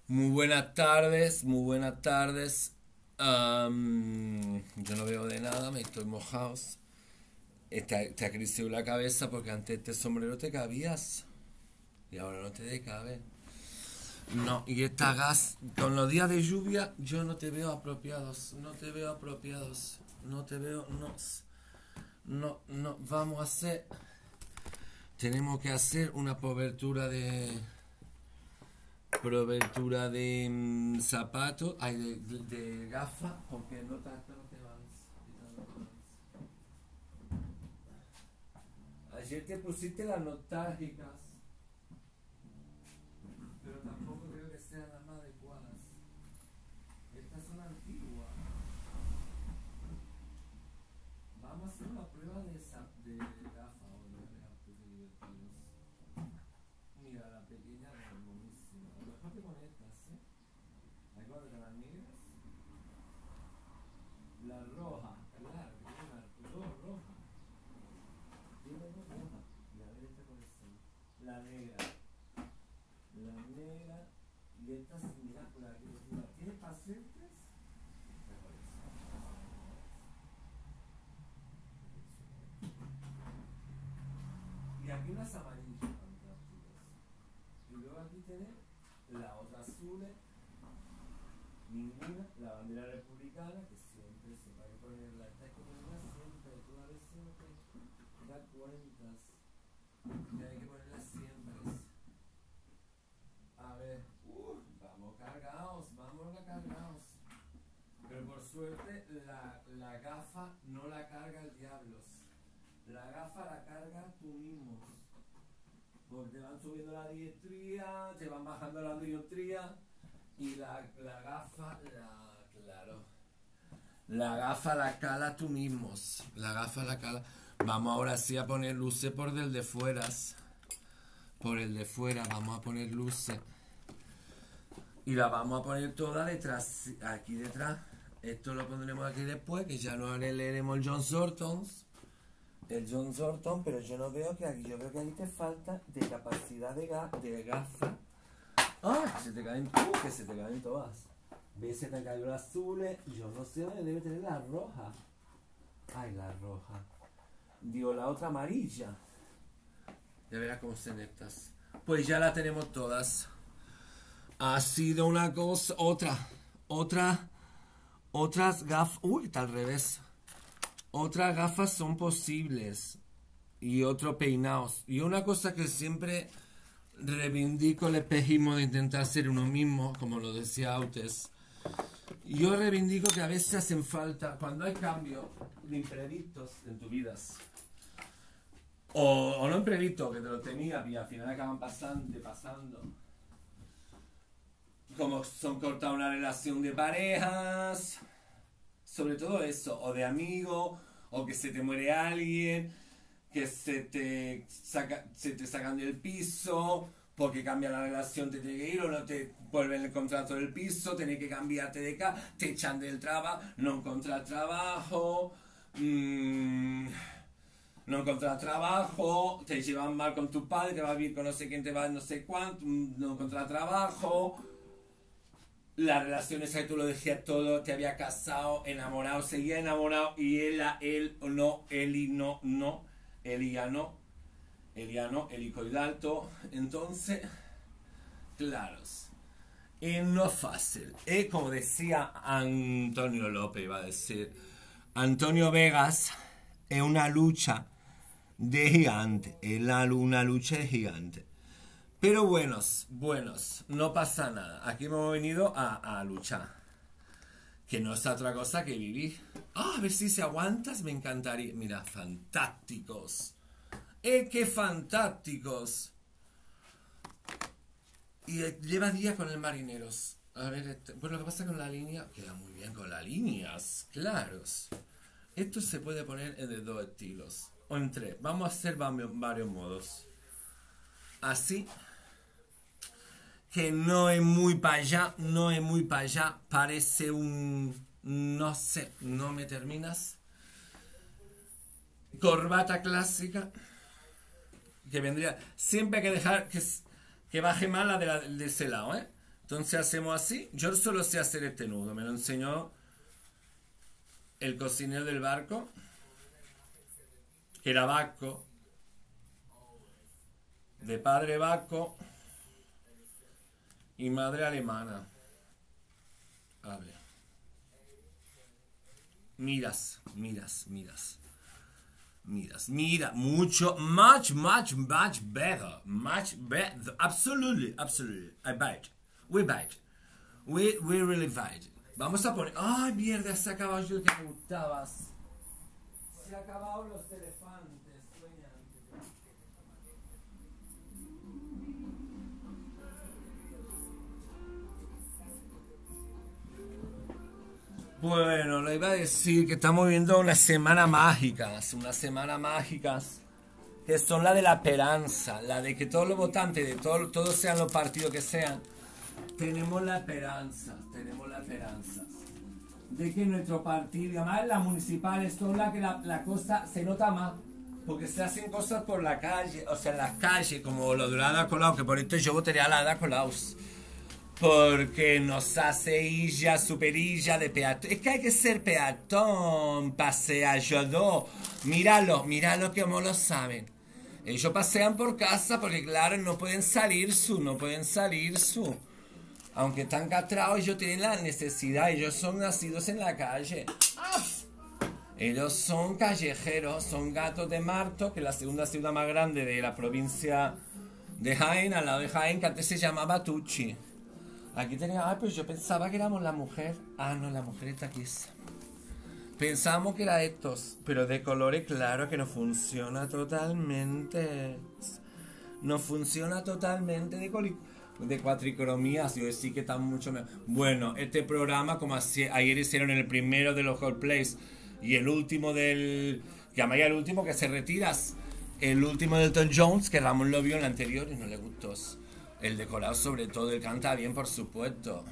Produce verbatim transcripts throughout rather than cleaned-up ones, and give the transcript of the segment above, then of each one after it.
Muy buenas tardes, muy buenas tardes. Am, yo no veo de nada, me estoy mojado. Te, te ha crecido la cabeza porque antes este sombrero te cabías y ahora no te cabe. No, y esta gas, con los días de lluvia, yo no te veo apropiados, no te veo apropiados, no te veo, no, no, no, vamos a hacer, tenemos que hacer una cobertura de, Probertura de mm, zapatos, ay, de, de, de gafas, porque no tanto no te van. Ayer te pusiste las nostálgicas, pero tampoco creo que sean las más adecuadas. Estas son antiguas. Vamos a hacer una prueba de, zap- de gafas hoy, ¿no? Qué divertidos. Mira, la pequeña es buenísima. A lo mejor te pones estas, ¿eh? ¿Hay cuál de las negras? La roja, claro, que tiene una dos rojas. Tiene dos rojas. Y a ver esta cuáles son. La negra. La negra. Y esta es, mira, por aquí. Mira, ¿tiene pacientes? Y aquí unas amarillas fantásticas. Y luego aquí tenés la otra azul, ninguna, la bandera republicana, que siempre se va a ponerla, esta hay que ponerla siempre, tú a ver si no te das cuentas, que hay que ponerla siempre. A ver, uh, vamos cargados, vamos cargados. Pero por suerte la, la gafa no la carga el diablo. La gafa la cargas tú mismo. Porque te van subiendo la dioptría, te van bajando la dioptría y la, la gafa, la, claro, la gafa la cala tú mismos. La gafa la cala. Vamos ahora sí a poner luces por el de fueras. Por el de fuera vamos a poner luces. Y la vamos a poner toda detrás, aquí detrás. Esto lo pondremos aquí después, que ya no leeremos el John Sortons. El John Sorton, pero yo no veo que aquí, yo veo que aquí te falta de capacidad de, ga, de gafa. ¡Ah! Que se te caen, uh, que se te caen todas. ¿Ves? Se te cayó la azul. Yo no sé dónde debe tener la roja. Ay, la roja. Digo, la otra amarilla. Ya verás cómo se estas. Pues ya la tenemos todas. Ha sido una cosa, otra, otra, otras gafas. Uy, está al revés. Otras gafas son posibles y otros peinados. Y una cosa que siempre reivindico el espejismo de intentar ser uno mismo, como lo decía Autes. Yo reivindico que a veces hacen falta, cuando hay cambios de imprevistos en tu vida, o, o no imprevistos, que te lo tenías y al final acaban pasando, pasando. Como son cortar una relación de parejas, sobre todo eso, o de amigos, o que se te muere alguien, que se te, saca, se te sacan del piso, porque cambia la relación, te tiene que ir, o no te vuelven el contrato del piso, tienes que cambiarte de casa, te echan del trabajo, no encontrar trabajo, mmm, no encontrar trabajo, te llevan mal con tu padre, te va a vivir con no sé quién, te va no sé cuánto, no encontrar trabajo. Las relaciones que tú lo decías todo, te había casado, enamorado, seguía enamorado y él a él no, él y no, no, él y ya no, él ya no, él y coidalto. Entonces, claros, es no fácil. Es como decía Antonio López, iba a decir, Antonio Vegas, es una lucha de gigante, es una lucha de gigante. Pero buenos, buenos, no pasa nada. Aquí hemos venido a, a luchar. Que no es otra cosa que vivir. Ah, a ver si se aguantas, me encantaría. Mira, fantásticos. ¡Eh, qué fantásticos! Y eh, lleva días con el marineros. A ver, este, pues lo que pasa con la línea, queda muy bien con las líneas, claros. Esto se puede poner en de dos estilos. O en tres. Vamos a hacer varios modos. Así. Que no es muy para allá, no es muy para allá, parece un... no sé, no me terminas. Corbata clásica, que vendría... Siempre hay que dejar que, que baje más la de, la, de ese lado, ¿eh? Entonces hacemos así. Yo solo sé hacer este nudo. Me lo enseñó el cocinero del barco, que era vasco, de padre vasco y madre alemana. A ver. Miras, miras, miras. Miras, mira, mucho, much, much, much better. Much better. Absolutely, absolutely. I bite. We bite. We, we really bite. Vamos a poner... ¡Ay, mierda! Se ha acabado yo que me gustabas. Se ha acabado los elefantes. Sueñan. Bueno, le iba a decir que estamos viendo una semana mágicas, unas semanas mágicas que son la de la esperanza, la de que todos los votantes, de todo, todos sean los partidos que sean, tenemos la esperanza, tenemos la esperanza de que nuestro partido, y además las municipales son las que la, la cosa se nota más, porque se hacen cosas por la calle, o sea, en las calles, como lo de la Ada Colau, que por esto yo votaría a la Ada Colau. Porque nos hace illa, superilla de peatón. Es que hay que ser peatón, pasea yo. Míralo, míralo que como lo saben. Ellos pasean por casa porque claro, no pueden salir su, no pueden salir su. Aunque están castrados, ellos tienen la necesidad, ellos son nacidos en la calle. Ellos son callejeros, son gatos de Marto, que es la segunda ciudad más grande de la provincia de Jaén, al lado de Jaén, que antes se llamaba Tucci. Aquí tenía... Ah, pues yo pensaba que éramos la mujer. Ah, no, la mujer está aquí. Pensábamos que era estos, pero de colores, claro que no funciona totalmente. No funciona totalmente de, coli... de cuatricromías. Yo sí que está mucho mejor. Bueno, este programa, como así, ayer hicieron el primero de los Coldplays y el último del... Que además el último que se retiras. El último de Elton Jones, que Ramón lo vio en el anterior y no le gustó. El decorado sobre todo, él canta bien, por supuesto.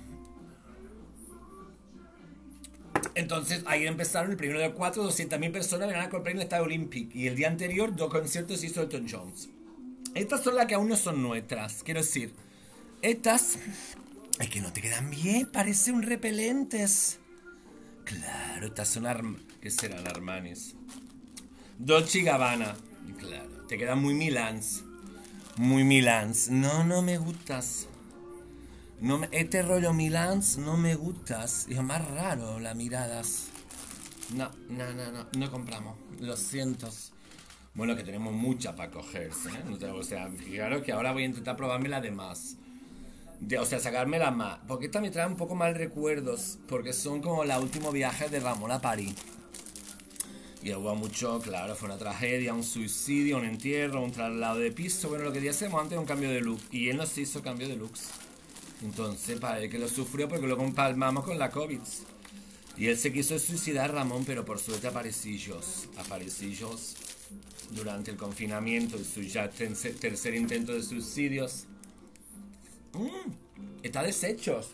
Entonces, ayer empezaron el primero de cuatro, doscientas mil personas venían a Coldplay en el Estadio Olympic. Y el día anterior, dos conciertos hizo Elton Jones. Estas son las que aún no son nuestras. Quiero decir, estas... Es que no te quedan bien, parecen un repelentes. Claro, estas son... Arm... ¿Qué serán Armanis? Dolce y Gabbana. Claro, te quedan muy Milans. Muy Milans. No, no me gustas. No me, este rollo Milans no me gustas. Es más raro las miradas. No, no, no, no. No compramos. Lo siento. Bueno, que tenemos mucha para cogerse, ¿eh? No tengo, o sea, fijaros que ahora voy a intentar probarme la de más. De, o sea, sacarme la más. Porque esta me trae un poco mal recuerdos. Porque son como los últimos viajes de Ramón a París. Y hubo mucho, claro, fue una tragedia, un suicidio, un entierro, un traslado de piso. Bueno, lo que hacemos antes es un cambio de look. Y él nos hizo cambio de looks. Entonces, para él que lo sufrió porque luego empalmamos con la COVID. Y él se quiso suicidar, Ramón, pero por suerte aparecillos. Aparecillos durante el confinamiento y su ya tercer intento de suicidios. Mm, está deshechos.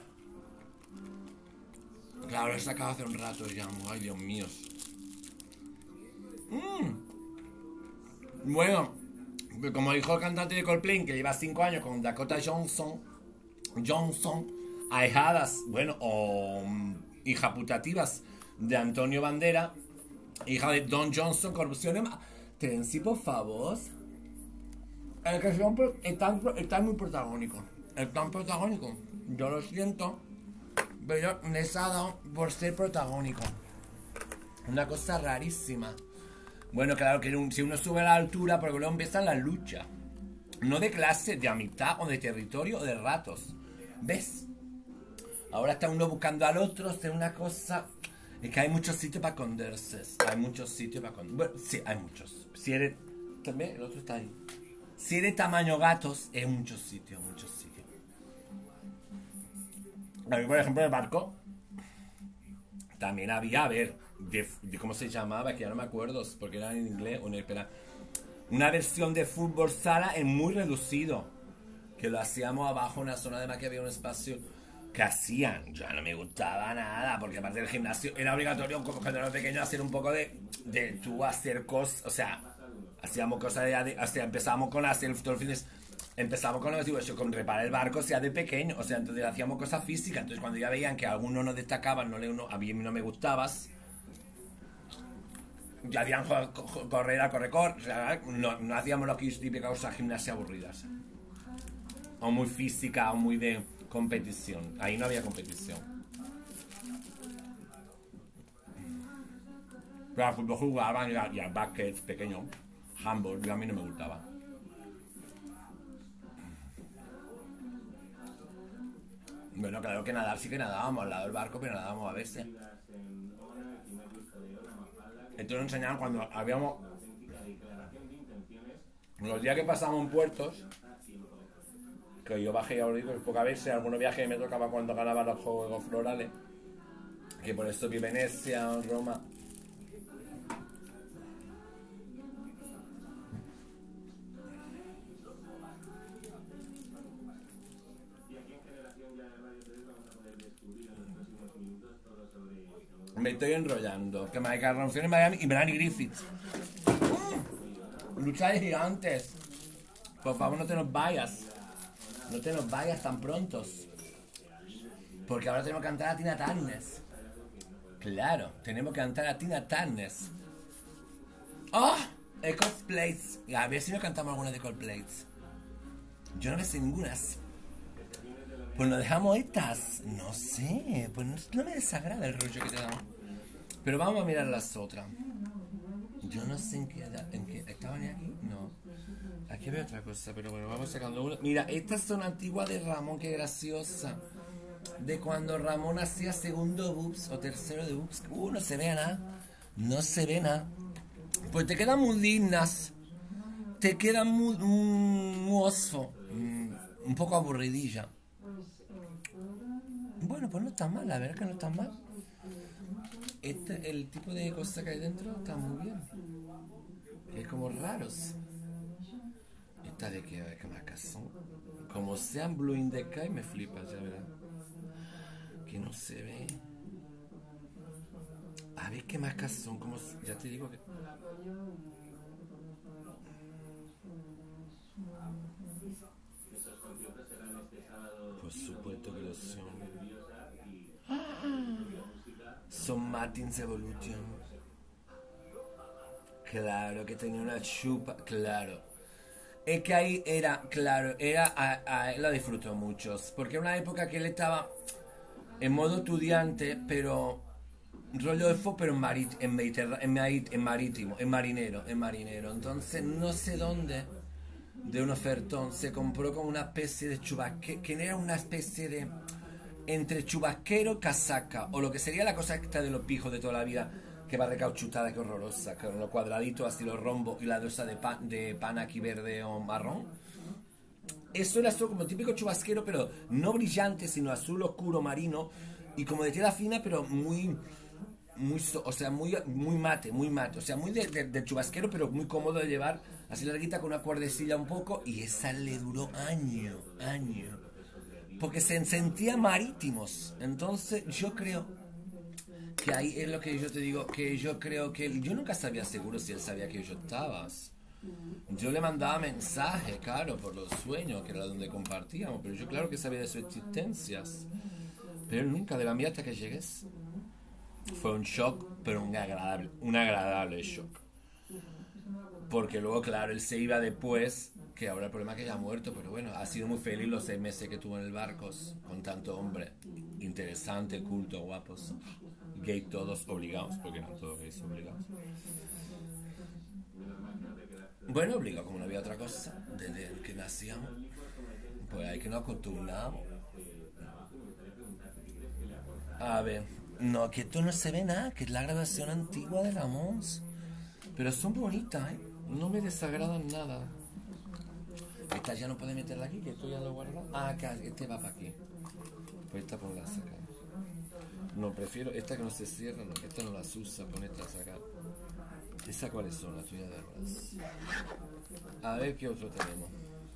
Claro, lo he sacado hace un rato ya. Ay, Dios mío. Mm. Bueno, como dijo el cantante de Coldplay, que lleva cinco años con Dakota Johnson, Johnson, ahijadas, bueno, o um, hija putativas de Antonio Bandera, hija de Don Johnson, corrupción. Tensi, por favor. El que son, están, están muy protagónicos. Están protagónicos. Yo lo siento, pero les ha dado por ser protagónico. Una cosa rarísima. Bueno, claro que un, si uno sube a la altura, porque luego empiezan las luchas. No de clase, de amistad, o de territorio, o de ratos. ¿Ves? Ahora está uno buscando al otro, es una cosa... Es que hay muchos sitios para esconderse. Hay muchos sitios para esconderse. Bueno, sí, hay muchos. Si eres... También, el otro está ahí. Si eres tamaño gatos, es muchos sitios, muchos sitios. A mí, por ejemplo, en el barco... También había, a ver... De, de cómo se llamaba, que ya no me acuerdo porque era en inglés o en espera, una versión de fútbol sala en muy reducido, que lo hacíamos abajo en una zona, además que había un espacio que hacían, ya no me gustaba nada, porque aparte del gimnasio era obligatorio cuando era pequeño hacer un poco de, de tú hacer cosas, o sea, hacíamos cosas de, o sea, empezábamos con hacer todo el fin de, empezamos con, digo, eso, con reparar el barco, sea de pequeño, o sea, entonces hacíamos cosas físicas, entonces cuando ya veían que algunos no destacaban, no le, uno, a mí no me gustabas, ya hacían correr a correr, correr, o sea, no, no hacíamos lo que es típica cosas gimnasia aburridas, o muy física, o muy de competición, ahí no había competición. Pero al fútbol jugaban y, a, y al básquet pequeño, handball, yo a mí no me gustaba. Bueno, claro que nadar sí que nadábamos al lado del barco, pero nadábamos a veces. Entonces nos enseñaban cuando habíamos... Los días que pasamos en puertos, que yo bajé a Olivo, pocas veces, algunos viajes me tocaba cuando ganaba los Juegos Florales, que por eso vi Venecia, Roma... Me estoy enrollando. Que me canción en Miami y Melanie Griffith. ¡Mm! Lucha de gigantes. Por favor, no te nos vayas. No te nos vayas tan prontos. Porque ahora tenemos que cantar a Tina Turner. Claro, tenemos que cantar a Tina Turner. ¡Oh! El Coldplay. A ver si nos cantamos alguna de Coldplay. Yo no me sé ninguna. Pues nos dejamos estas. No sé, pues no, no me desagrada el rollo que te damos. Pero vamos a mirar las otras. Yo no sé en qué, en qué... ¿Estaban aquí? No. Aquí veo otra cosa, pero bueno, vamos sacando una. Mira, estas son antiguas de Ramón, qué graciosa. De cuando Ramón hacía segundo boobs o tercero de boobs. Uh, no se ve nada. No se ve nada. Pues te quedan muy dignas. Te quedan muy... muy osfo. Un poco aburridilla. Bueno, pues no está mal, la verdad que no está mal. Este, el tipo de cosas que hay dentro está muy bien. Es como raros. Esta de que, que marcas son. Como sean Blue in the Sky, me flipas, ya verás. Que no se ve. A ver qué marcas son, como ya te digo que. Por supuesto que lo son. Son Martins Evolution. Claro que tenía una chupa. Claro. Es que ahí era, claro, era a, a él la disfrutó mucho. Porque era una época que él estaba en modo estudiante, pero rollo de fo, pero en, marit, en, mediterráneo, en, marit, en marítimo, en marinero, en marinero. Entonces no sé dónde, de un ofertón, se compró como una especie de chubasquero, que era una especie de... entre chubasquero y casaca, o lo que sería la cosa esta de los pijos de toda la vida, que va recauchutada, que horrorosa, con los cuadraditos así, los rombos y la dosa de pan, de pan aquí verde o marrón. Eso era solo como típico chubasquero, pero no brillante, sino azul oscuro marino y como de tela fina, pero muy, muy, o sea, muy, muy mate, muy mate, o sea, muy de, de, de chubasquero, pero muy cómodo de llevar, así larguita con una cuerdecilla un poco, y esa le duró año, año. Porque se sentía marítimos. Entonces yo creo que ahí es lo que yo te digo, que yo creo que él, yo nunca sabía seguro si él sabía que yo estabas. Yo le mandaba mensajes, claro, por los sueños, que era donde compartíamos, pero yo claro que sabía de sus existencias. Pero él nunca, de la mía hasta que llegues. Fue un shock, pero un agradable, un agradable shock. Porque luego, claro, él se iba después, que ahora el problema es que ya ha muerto, pero bueno, ha sido muy feliz los seis meses que tuvo en el barco, con tanto hombre interesante, culto, guapos, gay todos obligados, porque no todos gays obligados. Bueno, obligado como no había otra cosa, desde que nacíamos, pues hay que nos acostumbramos. A ver, no, que esto no se ve nada, que es la grabación antigua de Ramón, pero son bonitas, ¿eh? No me desagradan nada. Esta ya no puede meterla aquí, que esto ya lo guarda. Ah, acá, este va para aquí. Pues esta ponla a sacar. No, prefiero esta que no se cierra, no, que esta no las usa, pon esta a sacar. ¿Esas cuáles son? Las tuyas de arroz. A ver qué otro tenemos.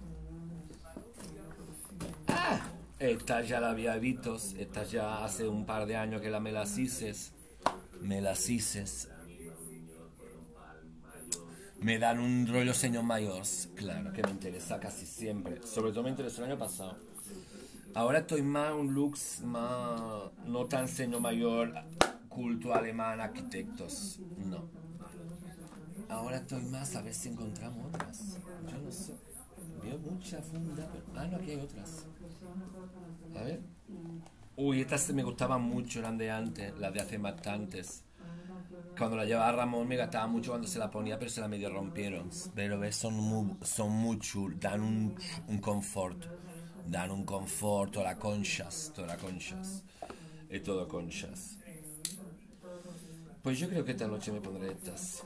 ¡Ah! Esta ya la había visto, esta ya hace un par de años que la Melacises. Melacises. me dan un rollo señor mayor, claro, que me interesa casi siempre. Sobre todo me interesó el año pasado. Ahora estoy más un looks más, no tan señor mayor, culto alemán, arquitectos, no. Ahora estoy más a ver si encontramos otras. Yo no sé. Veo mucha funda, pero... Ah, no, aquí hay otras. A ver. Uy, estas me gustaban mucho, eran de antes, las de hace bastantes. Cuando la llevaba Ramón me gastaba mucho cuando se la ponía, pero se la medio rompieron. Pero ves, son muy, son muy chulos, dan un, un confort. Dan un confort, toda la conchas, toda la conchas. Es todo conchas. Pues yo creo que esta noche me pondré estas.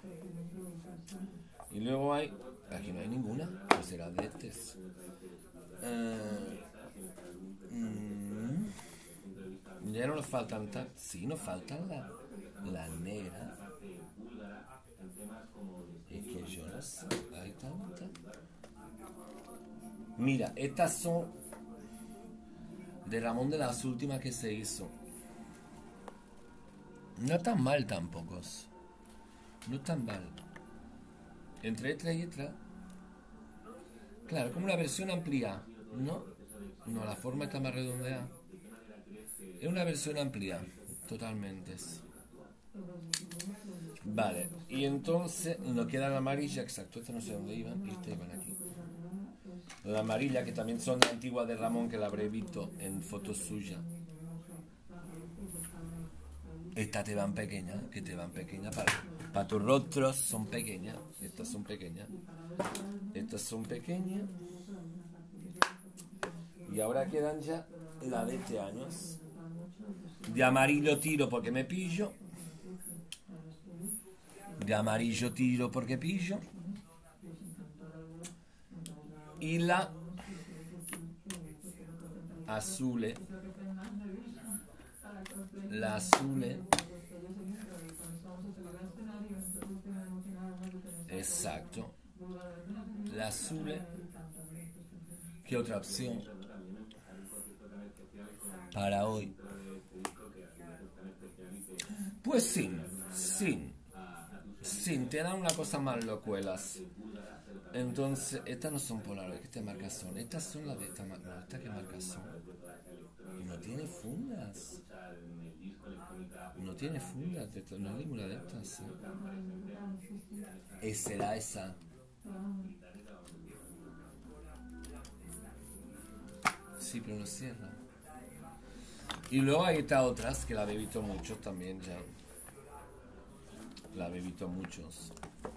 Y luego hay... Aquí no hay ninguna, pues será de estas. Uh, mm, ya no nos faltan tan... Sí, nos faltan la, la negra. Es que yo no sé, hay tanta. Mira, estas son de Ramón, de las últimas que se hizo. No tan mal tampoco. No tan mal. Entre esta y esta. Claro, como una versión ampliada, ¿no? No, la forma está más redondeada. Es una versión ampliada, totalmente. Vale, y entonces nos queda la amarilla, exacto, esta no sé dónde iban, y esta iban aquí. La amarilla, que también son antiguas de Ramón, que la habré visto en fotos suyas. Estas te van pequeñas, que te van pequeñas para, para tus rostros, son pequeñas. Estas son pequeñas. Estas son pequeñas. Y ahora quedan ya la de este año. De amarillo tiro porque me pillo. De amarillo tiro porque pillo. Y la azul. La azul. Exacto. La azul. ¿Qué otra opción para hoy? Pues sin, sin, sin, te dan una cosa más locuelas. Entonces, estas no son polares, ¿qué marcas son? Estas son las de esta marca. No, ¿estas qué marcas son? Y no tiene fundas. No tiene fundas, no hay ninguna de estas. ¿Sí? ¿Eh? ¿Será esa? Sí, pero no cierra. Y luego hay estas otras que la he visto muchos también ya. La he visto muchos.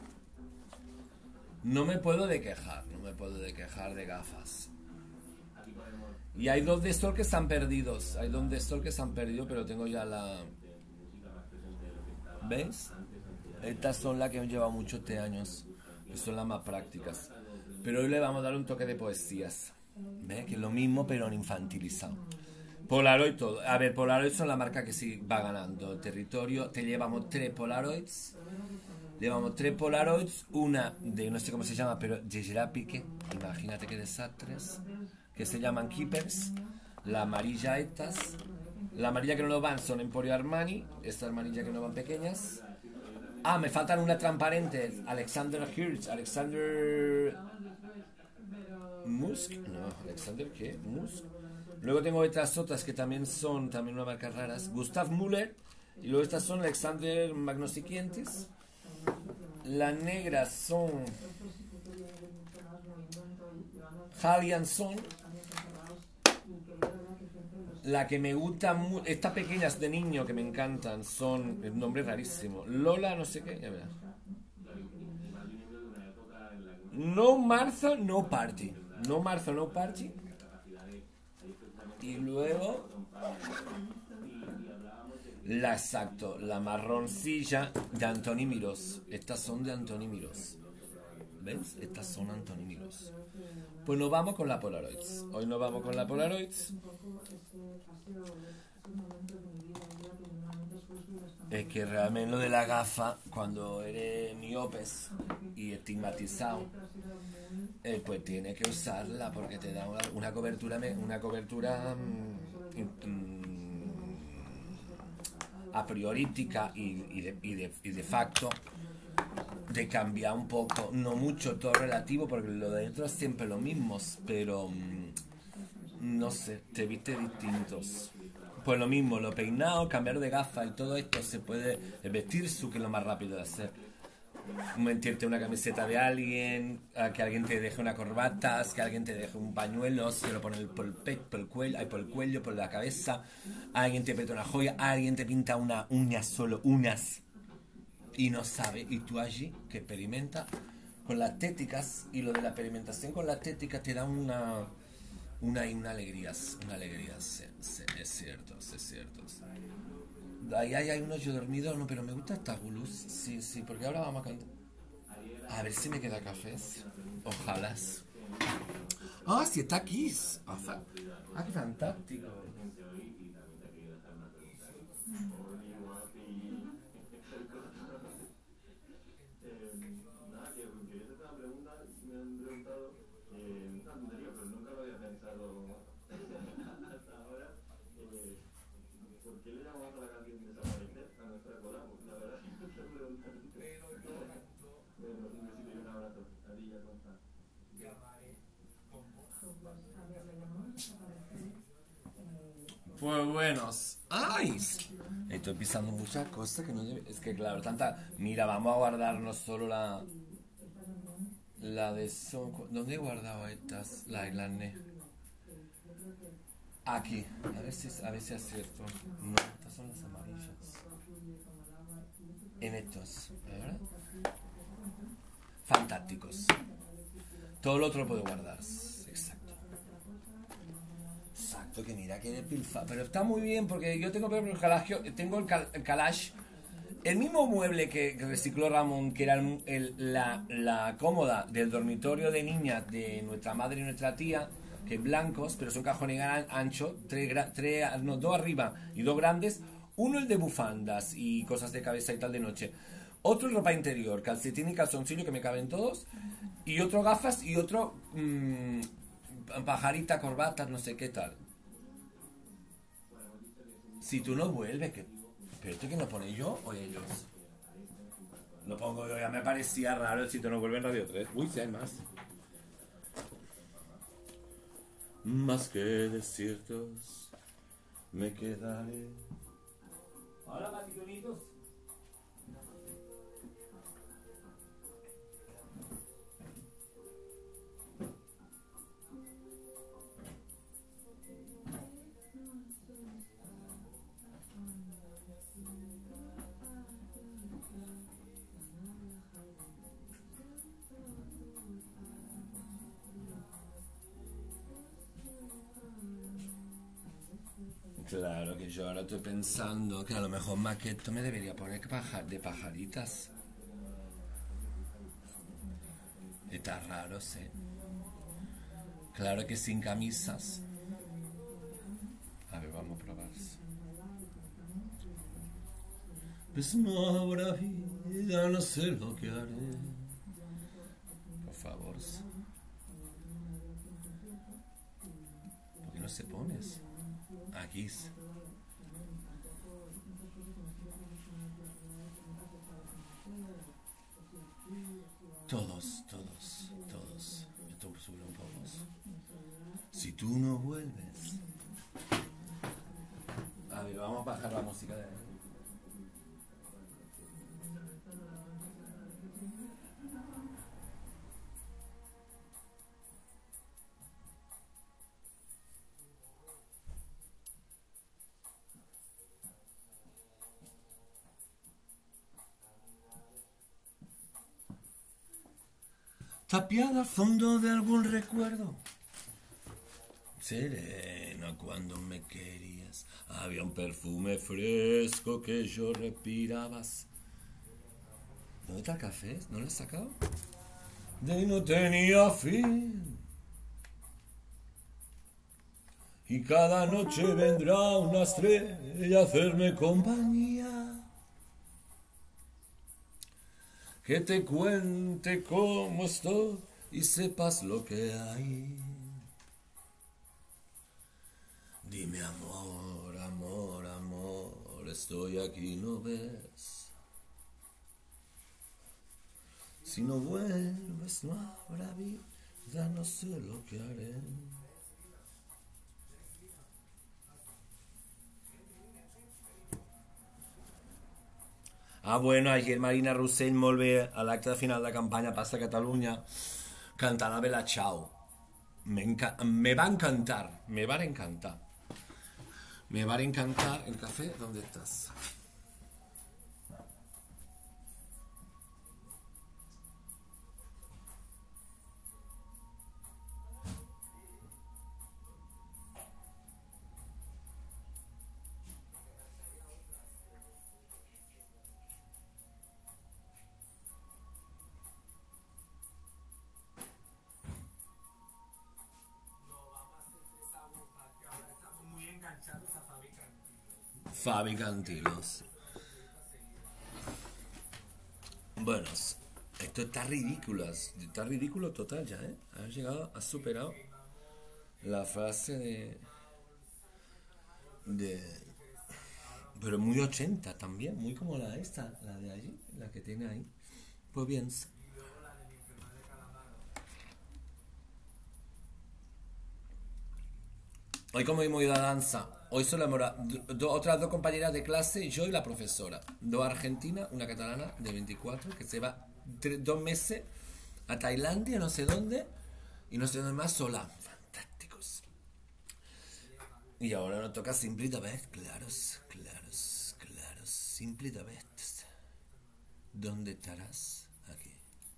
No me puedo de quejar, no me puedo de quejar de gafas. Y hay dos de sol que están perdidos. Hay dos de sol que se han perdido, pero tengo ya la... ¿Ves? Estas son las que han llevado muchos este años, que son las más prácticas. Pero hoy le vamos a dar un toque de poesías. ¿Ves? Que es lo mismo, pero en infantilizado. Polaroid todo. A ver, Polaroid son la marca que sí va ganando el territorio. Te llevamos tres Polaroids. Llevamos tres Polaroids. Una de, no sé cómo se llama, pero de Gerard Piqué. Imagínate qué desastres. Que se llaman Keepers. La amarilla estas. La amarilla que no nos van son Emporio Armani. Esta amarilla que no van pequeñas. Ah, me faltan una transparente. Alexander Hirsch. Alexander... Musk. No, Alexander ¿qué? Musk. Luego tengo estas otras que también son también una marca raras. Gustav Müller. Y luego estas son Alexander Magnosikientis. Las negras son Halianson. La que me gusta mucho, estas pequeñas de niño que me encantan son, el nombre es rarísimo, Lola no sé qué, ya verás. No marzo, no party. No marzo, no party. Y luego la exacto, la marroncilla de Antoni Mirós. Estas son de Antoni Mirós. ¿Ves? Estas son Antoni Mirós. Pues nos vamos con la Polaroids. Hoy nos vamos con la Polaroids. Es que realmente lo de la gafa, cuando eres miopes y estigmatizado, eh, pues tienes que usarla porque te da una, una cobertura, una cobertura mm, mm, a priorítica y, y, de, y, de, y de facto de cambiar un poco, no mucho, todo relativo, porque lo de dentro es siempre lo mismo, pero mm, no sé, te viste distintos. Pues lo mismo, lo peinado, cambiar de gafas y todo esto se puede vestir su que es lo más rápido de hacer. Mentirte una camiseta de alguien, a que alguien te deje una corbata, que alguien te deje un pañuelo, se lo pone por el pecho, por el cuello, ay, por el cuello, por la cabeza, alguien te peta una joya, alguien te pinta una uña solo, uñas, y no sabe, y tú allí que experimenta con las téticas, y lo de la experimentación con las téticas te da una una, una alegría, una alegría, sí, sí, es cierto, es cierto. Ahí hay, hay unos yo dormido, no, pero me gusta esta gulus, sí, sí, porque ahora vamos a cantar. A ver si me queda café, ojalá. Ah, sí, está aquí. Ah, qué fantástico. Pues buenos. ¡Ay! Estoy pisando muchas cosas que no debe... Es que claro, tanta... Mira, vamos a guardarnos solo la... La de son... ¿Dónde he guardado estas? La Islandés. Aquí. A ver si, a ver si acierto. No, estas son las amarillas. En estos. ¿Verdad? Fantásticos. Todo lo otro lo puedo guardar. Exacto. Exacto, que mira que de pilfa. Pero está muy bien porque yo tengo el calagio, tengo el, cal, el calage. El mismo mueble que, que recicló Ramón, que era el, el, la, la cómoda del dormitorio de niñas de nuestra madre y nuestra tía, que es blancos, pero son cajones anchos, tres, tres, no, dos arriba y dos grandes. Uno el de bufandas y cosas de cabeza y tal de noche. Otro ropa interior, calcetín y calzoncillo que me caben todos. Y otro gafas y otro mmm, pajarita, corbatas, no sé qué tal. Si tú no vuelves, que... ¿Pero esto que no pone yo o ellos? Lo pongo yo, ya me parecía raro si tú no vuelves en Radio tres. Uy, si hay más. Más que desiertos, me quedaré. Hola, paticonitos. Claro que yo ahora estoy pensando que a lo mejor más que esto me debería poner pajar, de pajaritas. Está raro, sí. Claro que sin camisas. A ver, vamos a probar. Pues no habrá vida, no sé lo que haré. Por favor. ¿Por qué no se pones? Aquí. Todos, todos, todos. Esto sube un poco. Si tú no vuelves. A ver, vamos a bajar la música de ahí. Tapiada al fondo de algún recuerdo. Sereno cuando me querías. Había un perfume fresco que yo respirabas. ¿Dónde está el café? ¿No lo has sacado? De no tenía fin. Y cada noche vendrá una estrella a hacerme compañía. Que te cuente cómo estoy y sepas lo que hay. Dime amor, amor, amor, estoy aquí, ¿no ves? Si no vuelves no habrá vida, no sé lo que haré. Ah, bueno, ayer Marina Rossell molt bé a l'acte de final de campanya Passa Catalunya cantant a Bella Ciao. Me, me va encantar, me va a encantar. Me va a encantar el café. ¿Dónde estás? Fabi Cantilos. Bueno, esto está ridículo. Está ridículo total ya, ¿eh? Has llegado, has superado la frase de... de... Pero muy ochenta también, muy como la esta, la de allí, la que tiene ahí. Pues bien. Hoy como hemos ido a danza, hoy solo hemos do, otras dos compañeras de clase, yo y la profesora. Dos argentinas, una catalana de veinticuatro, que se va tres, dos meses a Tailandia, no sé dónde, y no sé dónde más sola. Fantásticos. Y ahora nos toca Simply the Best, claros, claros, claros. Simply the Best. ¿Dónde estarás? Aquí.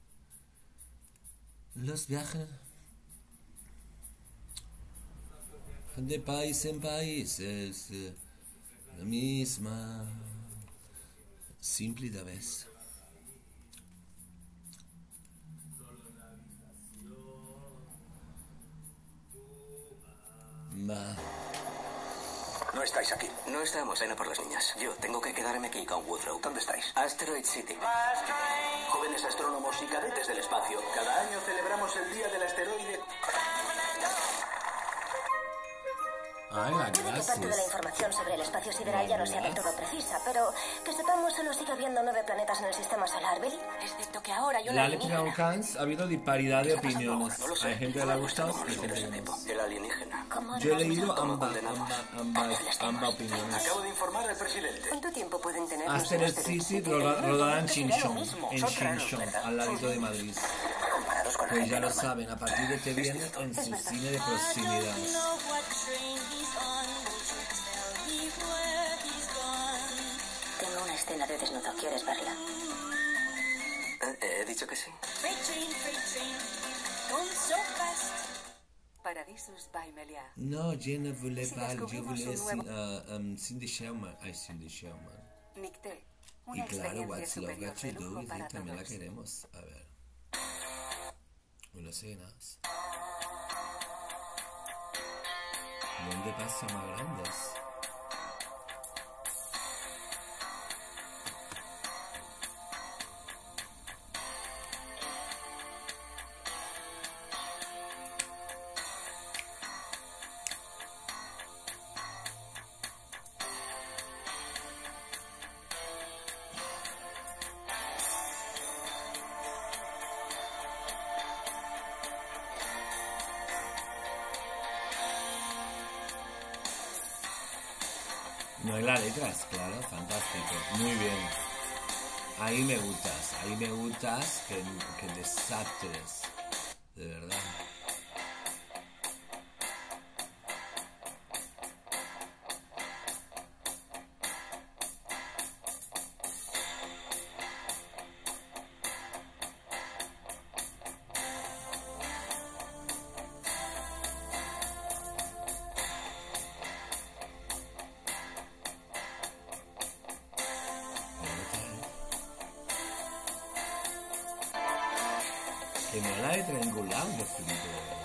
Los viajes... de país en país es eh, la misma. Simply the best. Ma. No estáis aquí. No estamos, Ana, por las niñas. Yo tengo que quedarme aquí con Woodrow. ¿Dónde estáis? Asteroid City. Jóvenes astrónomos y cadetes del espacio. Cada año celebramos el día del asteroide. Ay, Puede que parte de la información sobre el espacio sideral ya no sea del todo precisa, pero que sepamos solo sigue habiendo nueve planetas en el sistema solar, ¿Belly? Excepto que ahora hay una La Lectura Cans ha habido disparidad de opiniones. No lo sé. Hay gente que le ha gustado y gente que no. El alienígena. Yo he leído ambas, ambas, ambas, ambas opiniones. Acabo de informar al presidente. ¿Cuánto tiempo pueden tener? Asteroid City rodada en Chinchón, en Chinchón, al ladito de Madrid. Pues ya lo saben, a partir de este viernes en su cine de proximidad. Tengo una escena de desnudo, ¿quieres verla? Eh, he dicho que sí. Paradisus by Melia. No, je ne voulais pas, je voulais uh, um, Cindy Sherman. Ay, Cindy Sherman. Nicté. Y claro, What's Love Got to Do With It, también la queremos. A ver. Unas escenas. ¿Dónde pasa más grandes? No hay las letras, claro, fantástico, muy bien. Ahí me gustas, ahí me gustas, que, que desastres, de verdad. Que no la he triangulado, yo flipo, de verdad.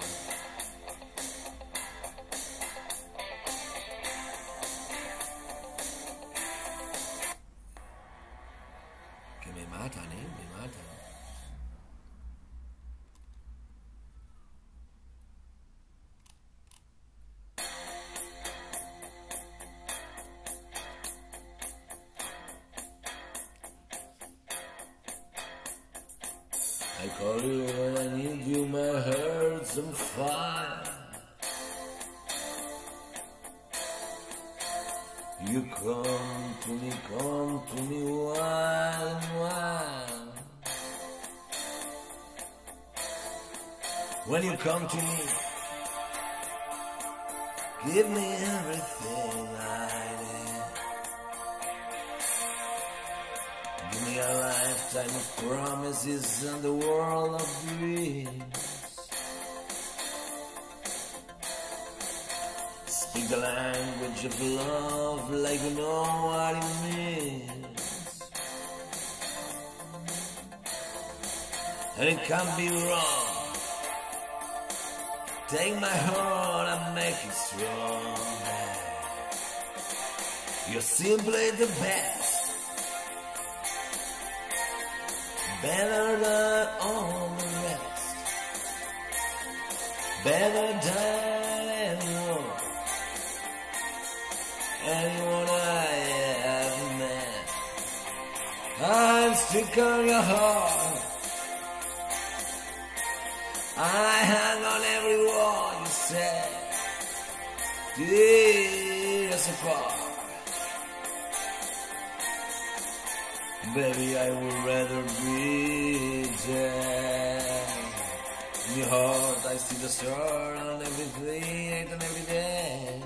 Que me matan, eh, me matan. call you when I need you, my heart's on fire. You come to me, come to me, wild and wild. When you come to me, give me everything I need. Give me a lifetime of promises and the world of dreams. Speak the language of love like you know what it means. And it can't be wrong. Take my heart and make it strong. You're simply the best, better than all the rest, better than anyone, anyone I have met. I'm stuck on your heart. I hang on every word you say. Years apart. Baby, I would rather be dead. In your heart I see the star on everything and every day.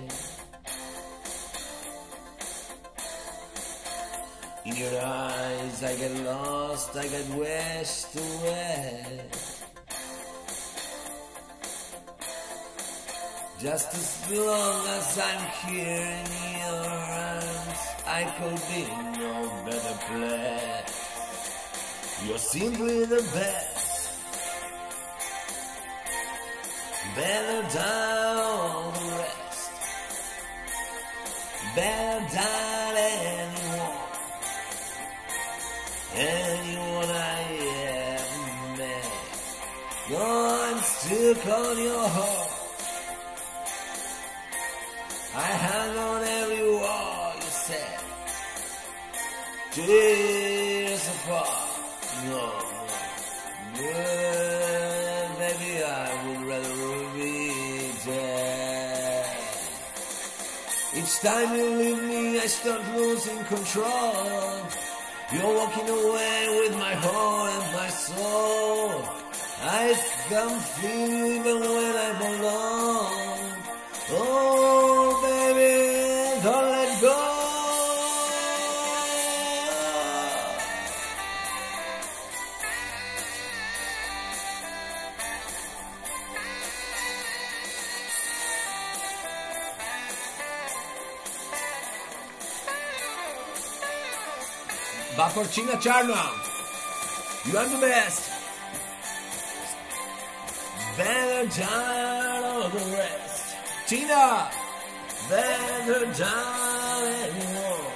In your eyes I get lost, I get washed away. Just as long as I'm here in your arms, I could be in no better place. You're simply the best, better than all the rest, better than anyone, anyone I ever met. Oh, I'm stuck on your heart. I hang on every word you said. Tears apart. No, no. Yeah, baby, I would rather be dead. Each time you leave me, I start losing control. You're walking away with my heart and my soul. I can feel you even when I'm alone. Oh, baby, don't let go. Va por Tina Turner. You are the best. Better than all the rest. Tina. Better than anyone.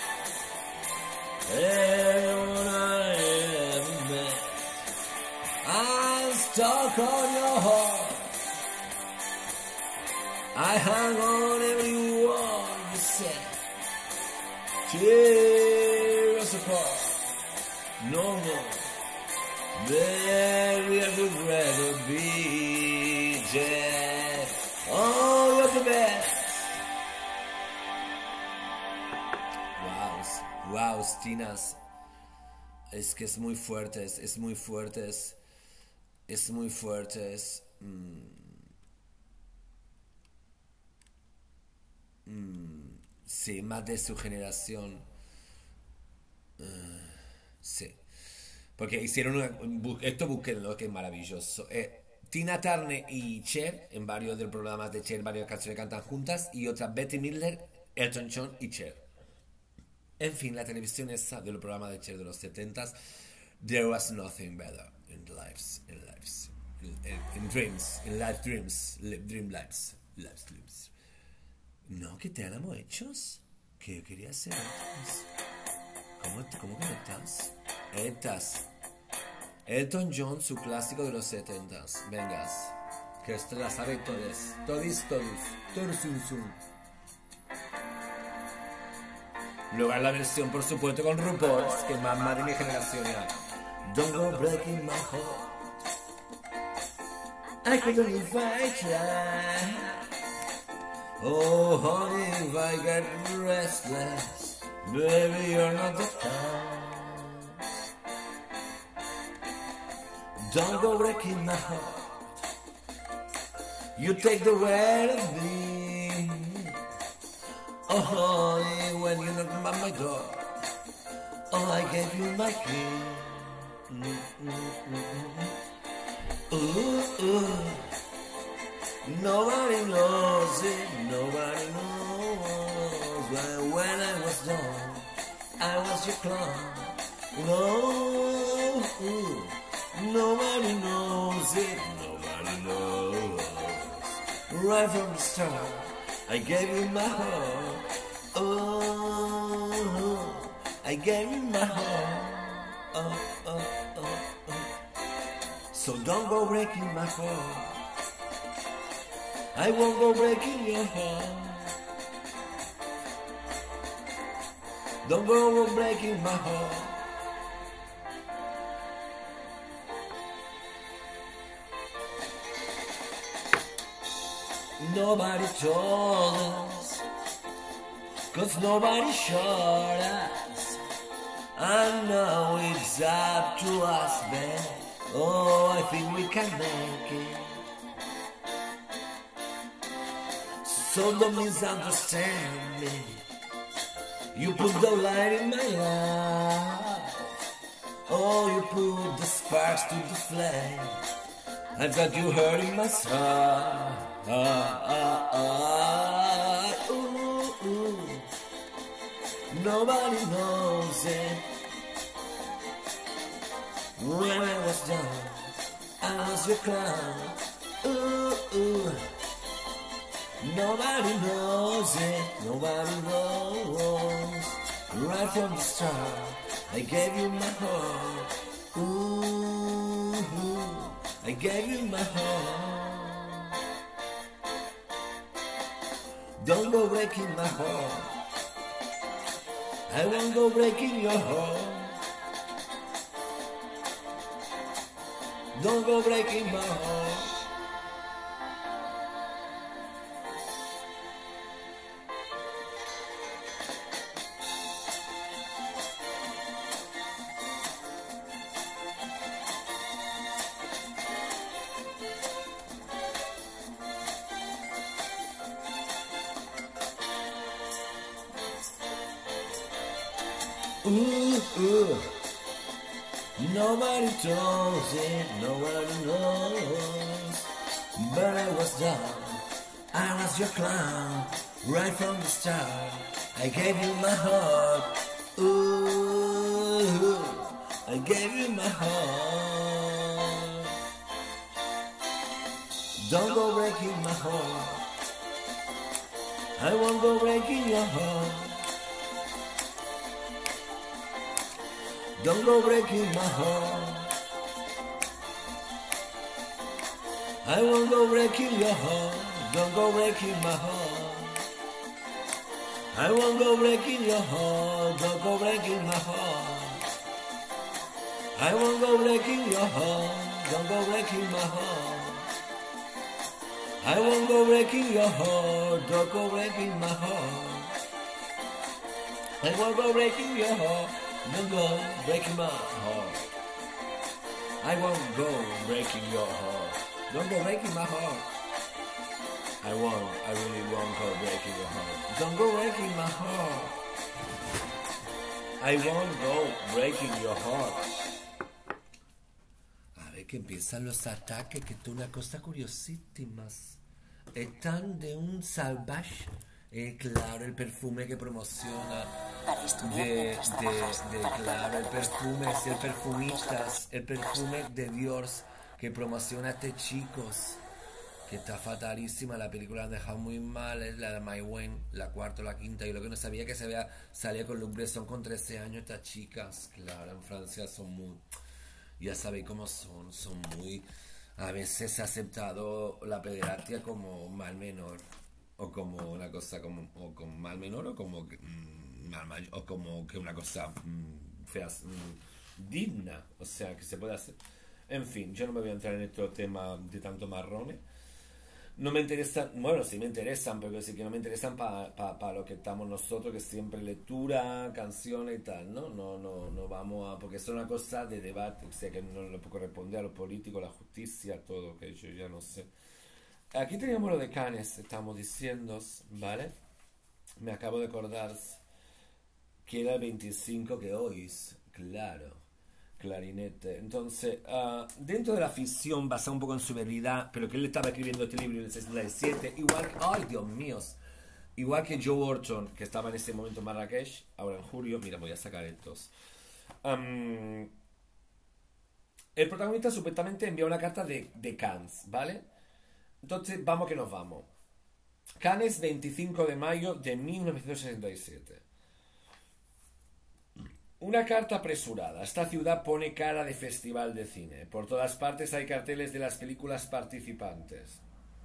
Anyone I ever met. I'm stuck on your heart. I hang on every word you say. Tears apart. No more. Baby, I would rather be dead. Oh, you're the best. Wow, wow, Tinas. Es que es muy fuerte, es, es muy fuerte, es, es muy fuerte, es... Mm, mm, sí, más de su generación. Uh, sí. Porque hicieron una, esto búsquenlo, que es maravilloso. Eh, Tina Turner y Cher, en varios de los programas de Cher, varias canciones cantan juntas, y otra Bette Midler, Elton John y Cher. En fin, la televisión esa de los programas de Cher de los setentas, there was nothing better in lives, in lives, in, in, in dreams, in life dreams, dream lives, lives dreams. No, que te éramos hechos, que yo quería ser hechos. ¿Cómo, ¿Cómo que no estás? Estás. Elton John, su clásico de los setentas. Vengas. Que esto la sabe todos. Todis, todos. Todos, un, Luego hay la versión, por supuesto, con RuPaul, que es más, más de mi generación ya. Don't go breaking my heart. I couldn't if I try. Oh, honey, if I get restless, baby, you're not the kind. Don't go breaking my heart. You take the weight of me. Oh, honey, when you knock on my door, oh, I gave you my key. Mm-mm-mm-mm. Ooh, ooh. Nobody knows it, nobody knows. But when I was done, I was your clone. No, ooh. Nobody knows it, nobody knows. Right from the start, I gave you my heart. Oh, I gave you my heart. Oh, oh, oh, oh. So don't go breaking my heart. I won't go breaking your heart. Don't go breaking my heart. Nobody told us, 'cause nobody showed us. And now it's up to us, man. Oh, I think we can make it. So don't misunderstand me. You put the light in my life. Oh, you put the sparks to the flame. I've got you hurting my soul. Ah, ah, ah, ooh, ooh. Nobody knows it. When I was done, I was your clown. Ooh, ooh. Nobody knows it. Nobody knows. Right from the start, I gave you my heart. Ooh, ooh. I gave you my heart. Don't go breaking my heart. I won't go breaking your heart. Don't go breaking my heart. Ooh, ooh. Nobody knows it, nobody knows. But I was done, I was your clown. Right from the start, I gave you my heart. Ooh, I gave you my heart. Don't go breaking my heart. I won't go breaking your heart. Don't go breaking my heart. I won't go breaking your heart. Don't go breaking my heart. I won't go breaking your heart. Don't go breaking my heart. I won't go breaking your heart. Don't go breaking my heart. I won't go breaking your heart. Don't go breaking my heart. I won't go breaking your heart. Don't go breaking my heart. I won't go breaking your heart. Don't go breaking my heart. I won't, I really won't go breaking your heart. Don't go breaking my heart. I won't go breaking your heart. A ver que empiezan los ataques, que esto es una cosa curiosísima. Están de un salvaje. Eh, claro, el perfume que promociona de, de, de claro, el perfume, es el perfumistas, el perfume de Dios que promociona a este chicos, que está fatalísima. La película la han dejado muy mal, es la de My Wayne, la cuarta o la quinta. Yo lo que no sabía que se había salía con Luc Besson con trece años estas chicas. Claro, en Francia son muy, ya sabéis cómo son, son muy, a veces se ha aceptado la pederastia como mal menor. O como una cosa como o como mal menor o como que, mm, mal mayor, o como que una cosa mm, fea, mm, digna, o sea que se puede hacer. En fin, yo no me voy a entrar en este tema de tanto marrones. No me interesan, bueno, sí me interesan, pero sí que no me interesan para pa, pa lo que estamos nosotros, que siempre lectura, canciones y tal, ¿no? No, no, no vamos a, porque es una cosa de debate, o sea que no le puedo responder a los políticos, la justicia, todo, que yo ya no sé. Aquí teníamos lo de Cannes, estamos diciendo, ¿vale? Me acabo de acordar que era el veinticinco que hoy es, claro. Clarinete. Entonces, uh, dentro de la ficción basada un poco en su veridad, pero que él estaba escribiendo este libro en el sesenta y siete, igual que, ay Dios mío, igual que Joe Orton, que estaba en ese momento en Marrakech, ahora en julio, mira, voy a sacar estos. Um, el protagonista supuestamente envía una carta de, de Cannes, ¿vale? Entonces, vamos que nos vamos. Cannes, veinticinco de mayo de mil novecientos sesenta y siete. Una carta apresurada. Esta ciudad pone cara de festival de cine. Por todas partes hay carteles de las películas participantes.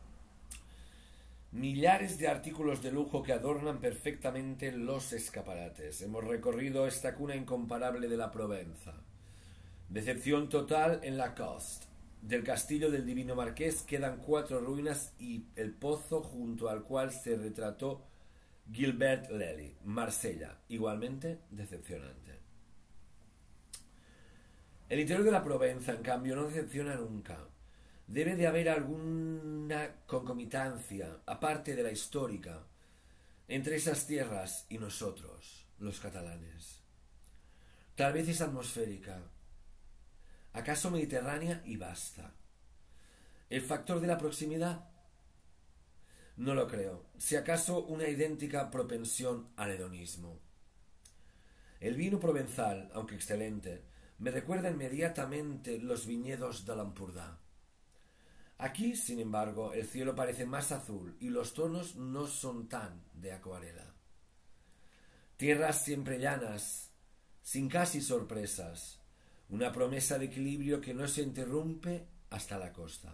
Millares de artículos de lujo que adornan perfectamente los escaparates. Hemos recorrido esta cuna incomparable de la Provenza. Decepción total en Lacoste. Del castillo del Divino Marqués quedan cuatro ruinas y el pozo junto al cual se retrató Gilbert Lely. Marsella, igualmente decepcionante. El interior de la Provenza, en cambio, no decepciona nunca. Debe de haber alguna concomitancia, aparte de la histórica, entre esas tierras y nosotros, los catalanes. Tal vez es atmosférica, acaso mediterránea y basta. ¿El factor de la proximidad? No lo creo. Si acaso una idéntica propensión al hedonismo. El vino provenzal, aunque excelente, me recuerda inmediatamente los viñedos de l'Empordà. Aquí, sin embargo, el cielo parece más azul y los tonos no son tan de acuarela. Tierras siempre llanas, sin casi sorpresas, una promesa de equilibrio que no se interrumpe hasta la costa.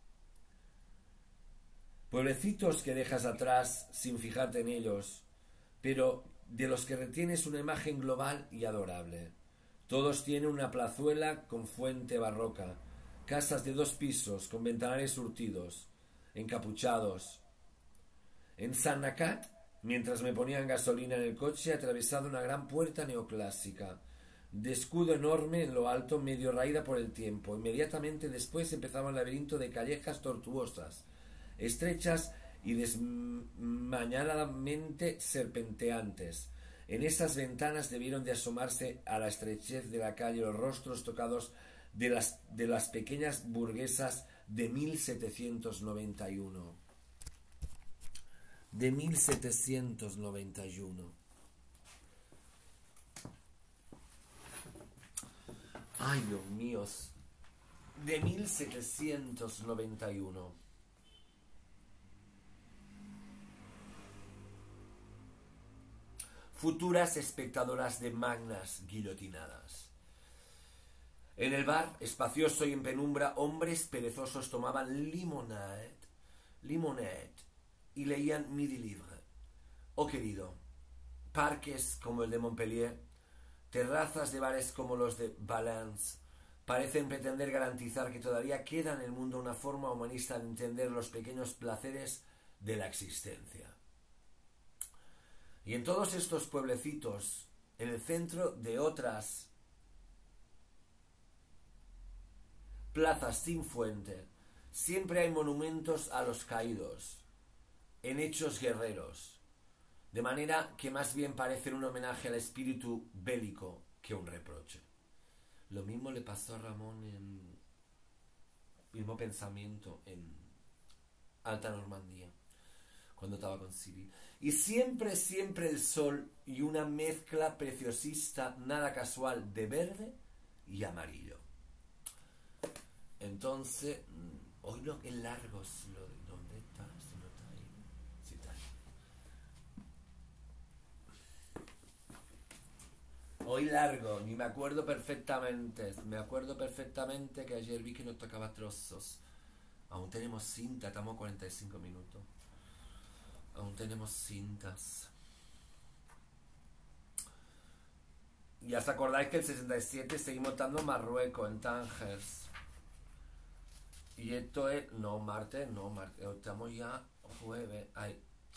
Pueblecitos que dejas atrás sin fijarte en ellos, pero de los que retienes una imagen global y adorable. Todos tienen una plazuela con fuente barroca, casas de dos pisos con ventanales surtidos, encapuchados. En San Nacat, mientras me ponían gasolina en el coche, he atravesado una gran puerta neoclásica, de escudo enorme en lo alto, medio raída por el tiempo. Inmediatamente después empezaba un laberinto de callejas tortuosas, estrechas y desmañadamente serpenteantes. En esas ventanas debieron de asomarse a la estrechez de la calle los rostros tocados de las, de las pequeñas burguesas de mil setecientos noventa y uno. De mil setecientos noventa y uno. Ay, Dios mío. De mil setecientos noventa y uno. Futuras espectadoras de magnas guillotinadas. En el bar, espacioso y en penumbra, hombres perezosos tomaban limonade, limonade y leían Midi Libre. Oh querido, parques como el de Montpellier, terrazas de bares como los de Valence, parecen pretender garantizar que todavía queda en el mundo una forma humanista de entender los pequeños placeres de la existencia. Y en todos estos pueblecitos, en el centro de otras plazas sin fuente, siempre hay monumentos a los caídos, en hechos guerreros, de manera que más bien parecen un homenaje al espíritu bélico que un reproche. Lo mismo le pasó a Ramón en mismo pensamiento en Alta Normandía, cuando estaba con Civil. Y siempre, siempre el sol y una mezcla preciosista, nada casual, de verde y amarillo. Entonces, hoy lo que es largo, lo, ¿dónde está? Si no está ahí. Sí está ahí. Hoy largo, ni me acuerdo perfectamente. Me acuerdo perfectamente que ayer vi que nos tocaba trozos. Aún tenemos cinta, estamos a cuarenta y cinco minutos. Aún tenemos cintas. Y hasta acordáis que el sesenta y siete seguimos estando en Marruecos, en Tánger. Y esto es, no, martes, no, martes, estamos ya jueves, ay,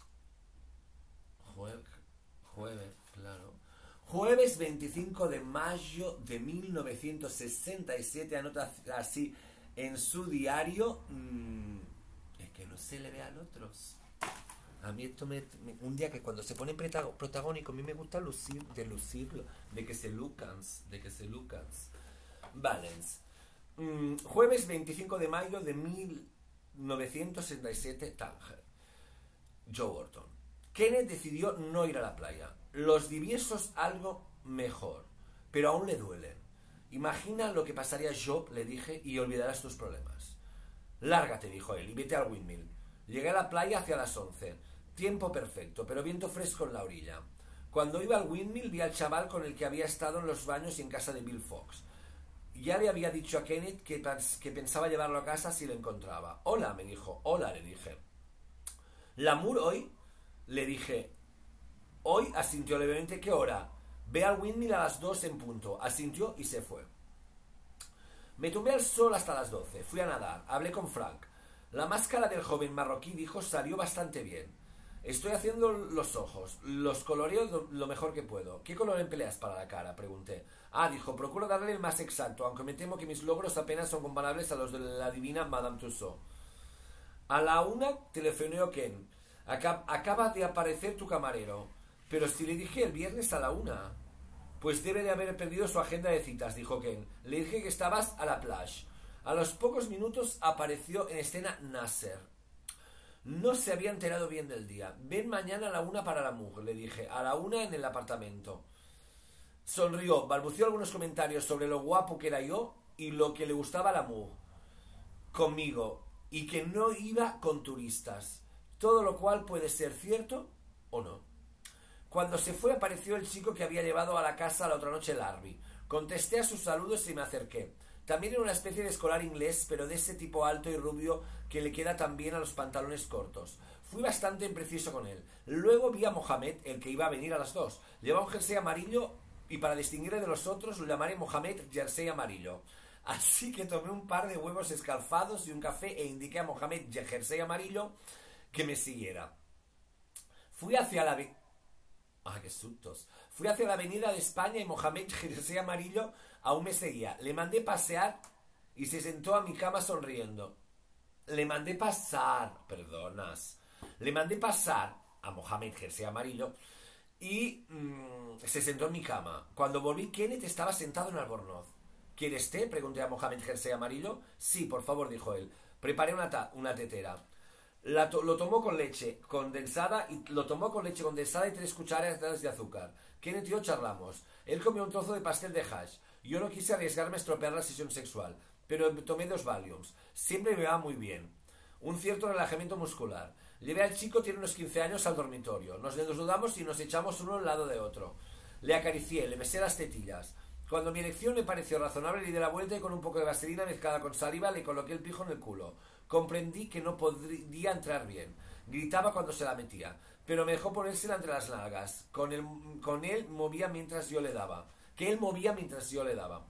jueves, jueves, claro. Jueves veinticinco de mayo de mil novecientos sesenta y siete, anota así en su diario, mmm, es que no se le ve al otros. A mí esto me, me... Un día que cuando se pone protagónico, a mí me gusta lucir, de lucirlo, de que se lucans, de que se lucans. Valence. Mm, jueves veinticinco de mayo de mil novecientos sesenta y siete, Tánger. Joe Orton. Kenneth decidió no ir a la playa. Los diviesos algo mejor, pero aún le duelen. Imagina lo que pasaría Job, le dije, y olvidarás tus problemas. Lárgate, dijo él, y vete al windmill. Llegué a la playa hacia las once. Tiempo perfecto, pero viento fresco en la orilla. Cuando iba al windmill vi al chaval con el que había estado en los baños y en casa de Bill Fox. Ya le había dicho a Kenneth que, que pensaba llevarlo a casa si lo encontraba. Hola, me dijo. Hola, le dije. ¿L'amour hoy? Le dije. Hoy, asintió levemente. ¿Qué hora? Ve al windmill a las dos en punto. Asintió y se fue. Me tumbé al sol hasta las doce. Fui a nadar. Hablé con Frank. La máscara del joven marroquí, dijo, salió bastante bien. Estoy haciendo los ojos. Los coloreo lo mejor que puedo. ¿Qué color empleas para la cara? Pregunté. Ah, dijo, procuro darle el más exacto, aunque me temo que mis logros apenas son comparables a los de la divina Madame Tussauds. A la una telefoneó Ken. Acab- acaba de aparecer tu camarero. Pero si le dije el viernes a la una. Pues debe de haber perdido su agenda de citas, dijo Ken. Le dije que estabas a la plage. A los pocos minutos apareció en escena Nasser. No se había enterado bien del día. Ven mañana a la una para la mujer, le dije. A la una en el apartamento. Sonrió, balbuceó algunos comentarios sobre lo guapo que era yo y lo que le gustaba a la mujer conmigo, y que no iba con turistas. Todo lo cual puede ser cierto o no. Cuando se fue apareció el chico que había llevado a la casa la otra noche Larry. Contesté a sus saludos y me acerqué. También era una especie de escolar inglés, pero de ese tipo alto y rubio que le queda tan bien a los pantalones cortos. Fui bastante impreciso con él. Luego vi a Mohamed, el que iba a venir a las dos. Llevaba un jersey amarillo y para distinguirle de los otros lo llamaré Mohamed jersey amarillo. Así que tomé un par de huevos escalfados y un café e indiqué a Mohamed jersey amarillo que me siguiera. Fui hacia la... ¡Ah, qué sustos! Fui hacia la avenida de España y Mohamed jersey amarillo aún me seguía. Le mandé pasear y se sentó a mi cama sonriendo. Le mandé pasar, perdonas. Le mandé pasar a Mohamed jersey amarillo y mmm, se sentó en mi cama. Cuando volví, Kenneth estaba sentado en Albornoz. ¿Quieres té?, pregunté a Mohamed jersey amarillo. Sí, por favor, dijo él. Preparé una, ta- una tetera. La to- lo tomó con leche condensada y lo tomó con leche condensada y tres cucharadas de azúcar. Kenneth y yo charlamos. Él comió un trozo de pastel de hash. Yo no quise arriesgarme a estropear la sesión sexual, pero tomé dos Valiums. Siempre me va muy bien. Un cierto relajamiento muscular. Llevé al chico, tiene unos quince años, al dormitorio. Nos desnudamos y nos echamos uno al lado de otro. Le acaricié, le besé las tetillas. Cuando mi erección me pareció razonable, le di la vuelta y con un poco de vaselina mezclada con saliva le coloqué el pijo en el culo. Comprendí que no podría entrar bien. Gritaba cuando se la metía, pero me dejó ponérsela entre las nalgas. Con él, con él movía mientras yo le daba. Que él movía mientras yo le daba.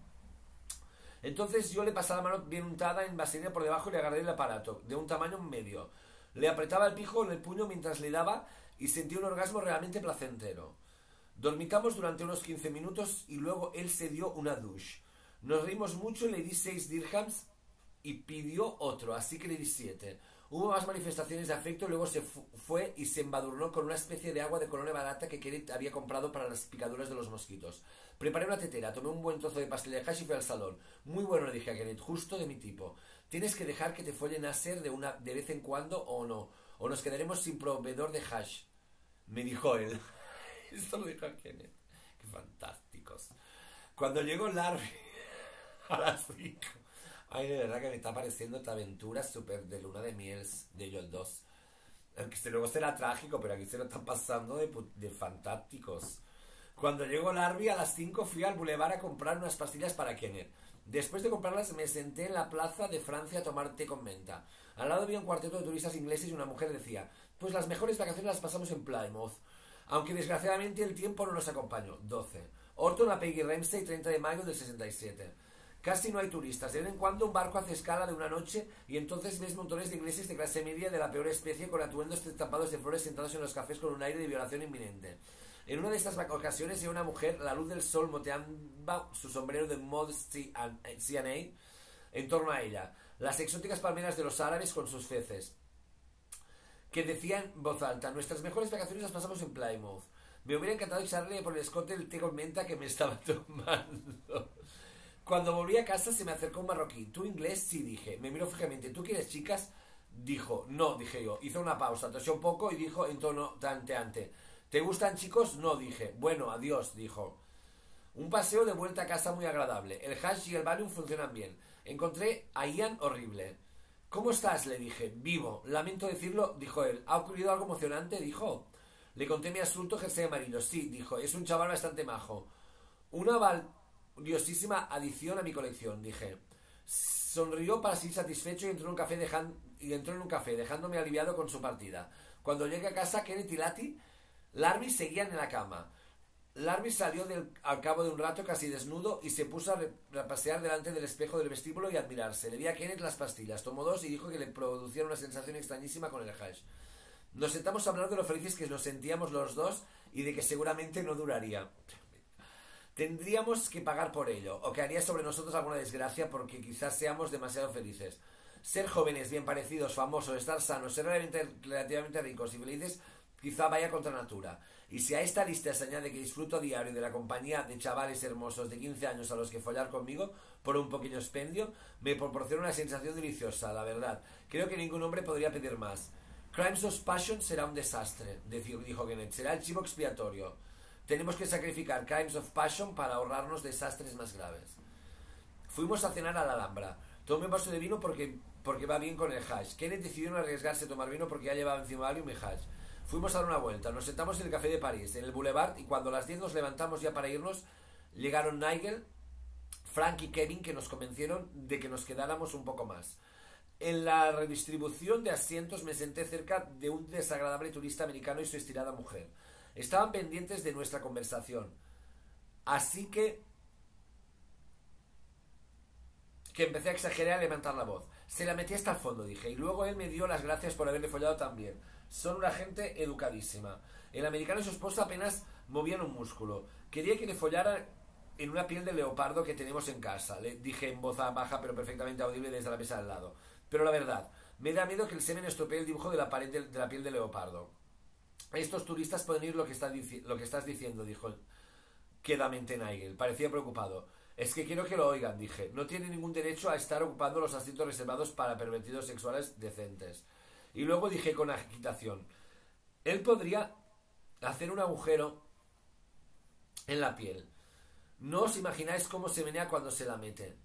Entonces yo le pasaba la mano bien untada en vaselina por debajo y le agarré el aparato, de un tamaño medio. Le apretaba el pijo en el puño mientras le daba y sentí un orgasmo realmente placentero. Dormitamos durante unos quince minutos y luego él se dio una douche. Nos reímos mucho y le di seis dirhams y pidió otro, así que le di siete. Hubo más manifestaciones de afecto y luego se fu- fue y se embadurnó con una especie de agua de colonia barata que Kenneth había comprado para las picaduras de los mosquitos. Preparé una tetera, tomé un buen trozo de pastel de hash y fui al salón. Muy bueno, le dije a Kenneth, justo de mi tipo. Tienes que dejar que te follen a ser de, una, de vez en cuando o no, o nos quedaremos sin proveedor de hash. Me dijo él. Esto lo dijo a Kenneth. Qué fantásticos. Cuando llegó Larry a las cinco. Ay, de verdad que me está pareciendo esta aventura súper de luna de miel de ellos dos. Aunque luego será trágico, pero aquí se lo están pasando de, de fantásticos. Cuando llegó Larry a las cinco fui al boulevard a comprar unas pastillas para Kenneth. Después de comprarlas me senté en la plaza de Francia a tomar té con menta. Al lado había un cuarteto de turistas ingleses y una mujer decía: pues las mejores vacaciones las pasamos en Plymouth. Aunque desgraciadamente el tiempo no nos acompañó. doce. Orton a Peggy Ramsey, treinta de mayo del sesenta y siete. Casi no hay turistas. De vez en cuando un barco hace escala de una noche y entonces ves montones de ingleses de clase media de la peor especie con atuendos tapados de flores sentados en los cafés con un aire de violación inminente. En una de estas ocasiones hay una mujer, la luz del sol moteaba su sombrero de mod C and A en torno a ella. Las exóticas palmeras de los árabes con sus feces, que decía en voz alta: nuestras mejores vacaciones las pasamos en Plymouth. Me hubiera encantado echarle por el escote el té con menta que me estaba tomando. Cuando volví a casa se me acercó un marroquí. ¿Tú inglés? Sí, dije. Me miró fijamente. ¿Tú quieres chicas? Dijo. No, dije yo. Hizo una pausa, tosió un poco y dijo en tono tanteante: ¿te gustan chicos? No, dije. Bueno, adiós, dijo. Un paseo de vuelta a casa muy agradable. El hash y el Valium funcionan bien. Encontré a Ian horrible. ¿Cómo estás?, le dije. Vivo. Lamento decirlo, dijo él. ¿Ha ocurrido algo emocionante?, dijo. Le conté mi asunto jersey amarillo. Sí, dijo. Es un chaval bastante majo. Una valiosísima adición a mi colección, dije. Sonrió para sí satisfecho y entró en un café, dejan... y entró en un café dejándome aliviado con su partida. Cuando llegué a casa, Kenneth y Lati, Larry seguían en la cama. Larry salió del, al cabo de un rato casi desnudo y se puso a, a pasear delante del espejo del vestíbulo y a admirarse. Le di a Kenneth las pastillas, tomó dos y dijo que le producían una sensación extrañísima con el hash. Nos sentamos a hablar de lo felices que nos sentíamos los dos y de que seguramente no duraría. Tendríamos que pagar por ello, o que haría sobre nosotros alguna desgracia porque quizás seamos demasiado felices. Ser jóvenes, bien parecidos, famosos, estar sanos, ser relativamente, relativamente ricos y felices, quizá vaya contra natura. Y si a esta lista se añade que disfruto a diario de la compañía de chavales hermosos de quince años a los que follar conmigo por un pequeño expendio, me proporciona una sensación deliciosa, la verdad. Creo que ningún hombre podría pedir más. Crimes of Passion será un desastre, dijo Kenneth. Será el chivo expiatorio. Tenemos que sacrificar Crimes of Passion para ahorrarnos desastres más graves. Fuimos a cenar a la Alhambra. Tomé un vaso de vino porque, porque va bien con el hash. Kenneth decidió no arriesgarse a tomar vino porque ya llevaba encima Valium y hash. Fuimos a dar una vuelta. Nos sentamos en el Café de París, en el Boulevard, y cuando a las diez nos levantamos ya para irnos, llegaron Nigel, Frank y Kevin, que nos convencieron de que nos quedáramos un poco más. En la redistribución de asientos me senté cerca de un desagradable turista americano y su estirada mujer. Estaban pendientes de nuestra conversación. Así que... que empecé a exagerar y a levantar la voz. Se la metí hasta el fondo, dije, y luego él me dio las gracias por haberle follado tan bien. Son una gente educadísima. El americano y su esposa apenas movían un músculo. Quería que le follara en una piel de leopardo que tenemos en casa, le dije en voz baja pero perfectamente audible desde la mesa al lado. Pero la verdad, me da miedo que el semen estropee el dibujo de la pared de, de la piel de leopardo. Estos turistas pueden oír lo que, está dici lo que estás diciendo, dijo quedamente Nigel. Parecía preocupado. Es que quiero que lo oigan, dije. No tienen ningún derecho a estar ocupando los asientos reservados para pervertidos sexuales decentes. Y luego dije con agitación: él podría hacer un agujero en la piel. No os imagináis cómo se menea cuando se la mete.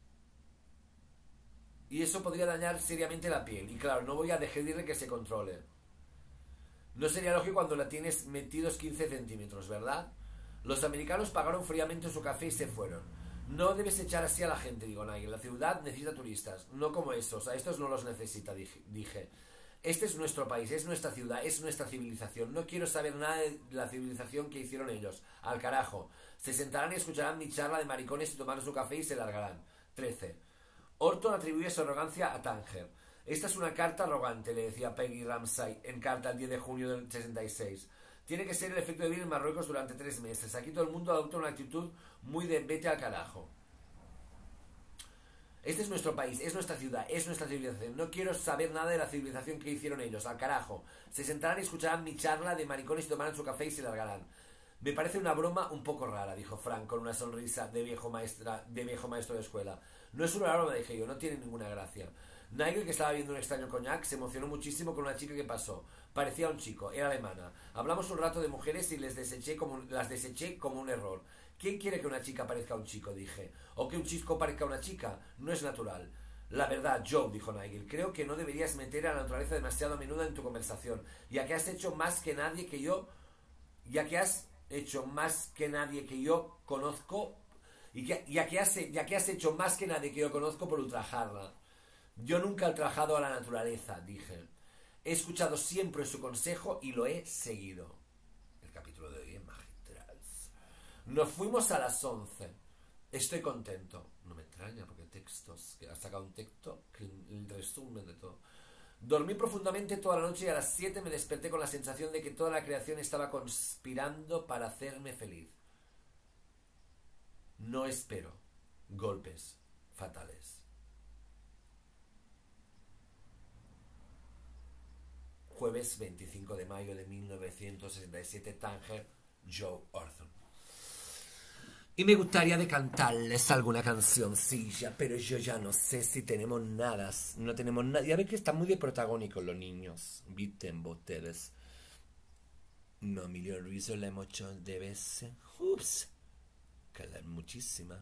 Y eso podría dañar seriamente la piel. Y claro, no voy a dejarle que se controle. No sería lógico cuando la tienes metidos quince centímetros, ¿verdad? Los americanos pagaron fríamente su café y se fueron. No debes echar así a la gente, digo Nigel. La ciudad necesita turistas, no como esos. A estos no los necesita, dije. Este es nuestro país, es nuestra ciudad, es nuestra civilización. No quiero saber nada de la civilización que hicieron ellos. Al carajo. Se sentarán y escucharán mi charla de maricones y tomarán su café y se largarán. trece. Orton atribuye su arrogancia a Tánger. Esta es una carta arrogante, le decía Peggy Ramsay en carta el diez de junio del sesenta y seis. Tiene que ser el efecto de vivir en Marruecos durante tres meses. Aquí todo el mundo adopta una actitud muy de vete al carajo. Este es nuestro país, es nuestra ciudad, es nuestra civilización. No quiero saber nada de la civilización que hicieron ellos, al carajo. Se sentarán y escucharán mi charla de maricones y tomarán su café y se largarán. Me parece una broma un poco rara, dijo Frank con una sonrisa de viejo, maestra, de viejo maestro de escuela. No es una broma, dije yo, no tiene ninguna gracia. Nigel, que estaba viendo un extraño coñac, se emocionó muchísimo con una chica que pasó. Parecía un chico, era alemana. Hablamos un rato de mujeres y les deseché como, las deseché como un error. ¿Quién quiere que una chica parezca un chico?, dije. ¿O que un chico parezca una chica? No es natural. La verdad, Joe, dijo Nigel, creo que no deberías meter a la naturaleza demasiado a menudo en tu conversación, ya que has hecho más que nadie que yo... Ya que has hecho más que nadie que yo conozco... Y que, ya, que has, ya que has hecho más que nadie que yo conozco por ultrajarla. Yo nunca he ultrajado a la naturaleza, dije. He escuchado siempre su consejo y lo he seguido. El capítulo de hoy es magistral. Nos fuimos a las once. Estoy contento. No me extraña porque textos, que ha sacado un texto que el resumen de todo. Dormí profundamente toda la noche y a las siete me desperté con la sensación de que toda la creación estaba conspirando para hacerme feliz. No espero golpes fatales. Jueves veinticinco de mayo de mil novecientos sesenta y siete, Tánger, Joe Orton. Y me gustaría de cantarles alguna cancioncilla, pero yo ya no sé si tenemos nada, no tenemos nada. Ya ves que están muy de protagónicos los niños, visten ustedes. No, Emilio Ruiz la hemos hecho de veces. Ups, que la muchísima.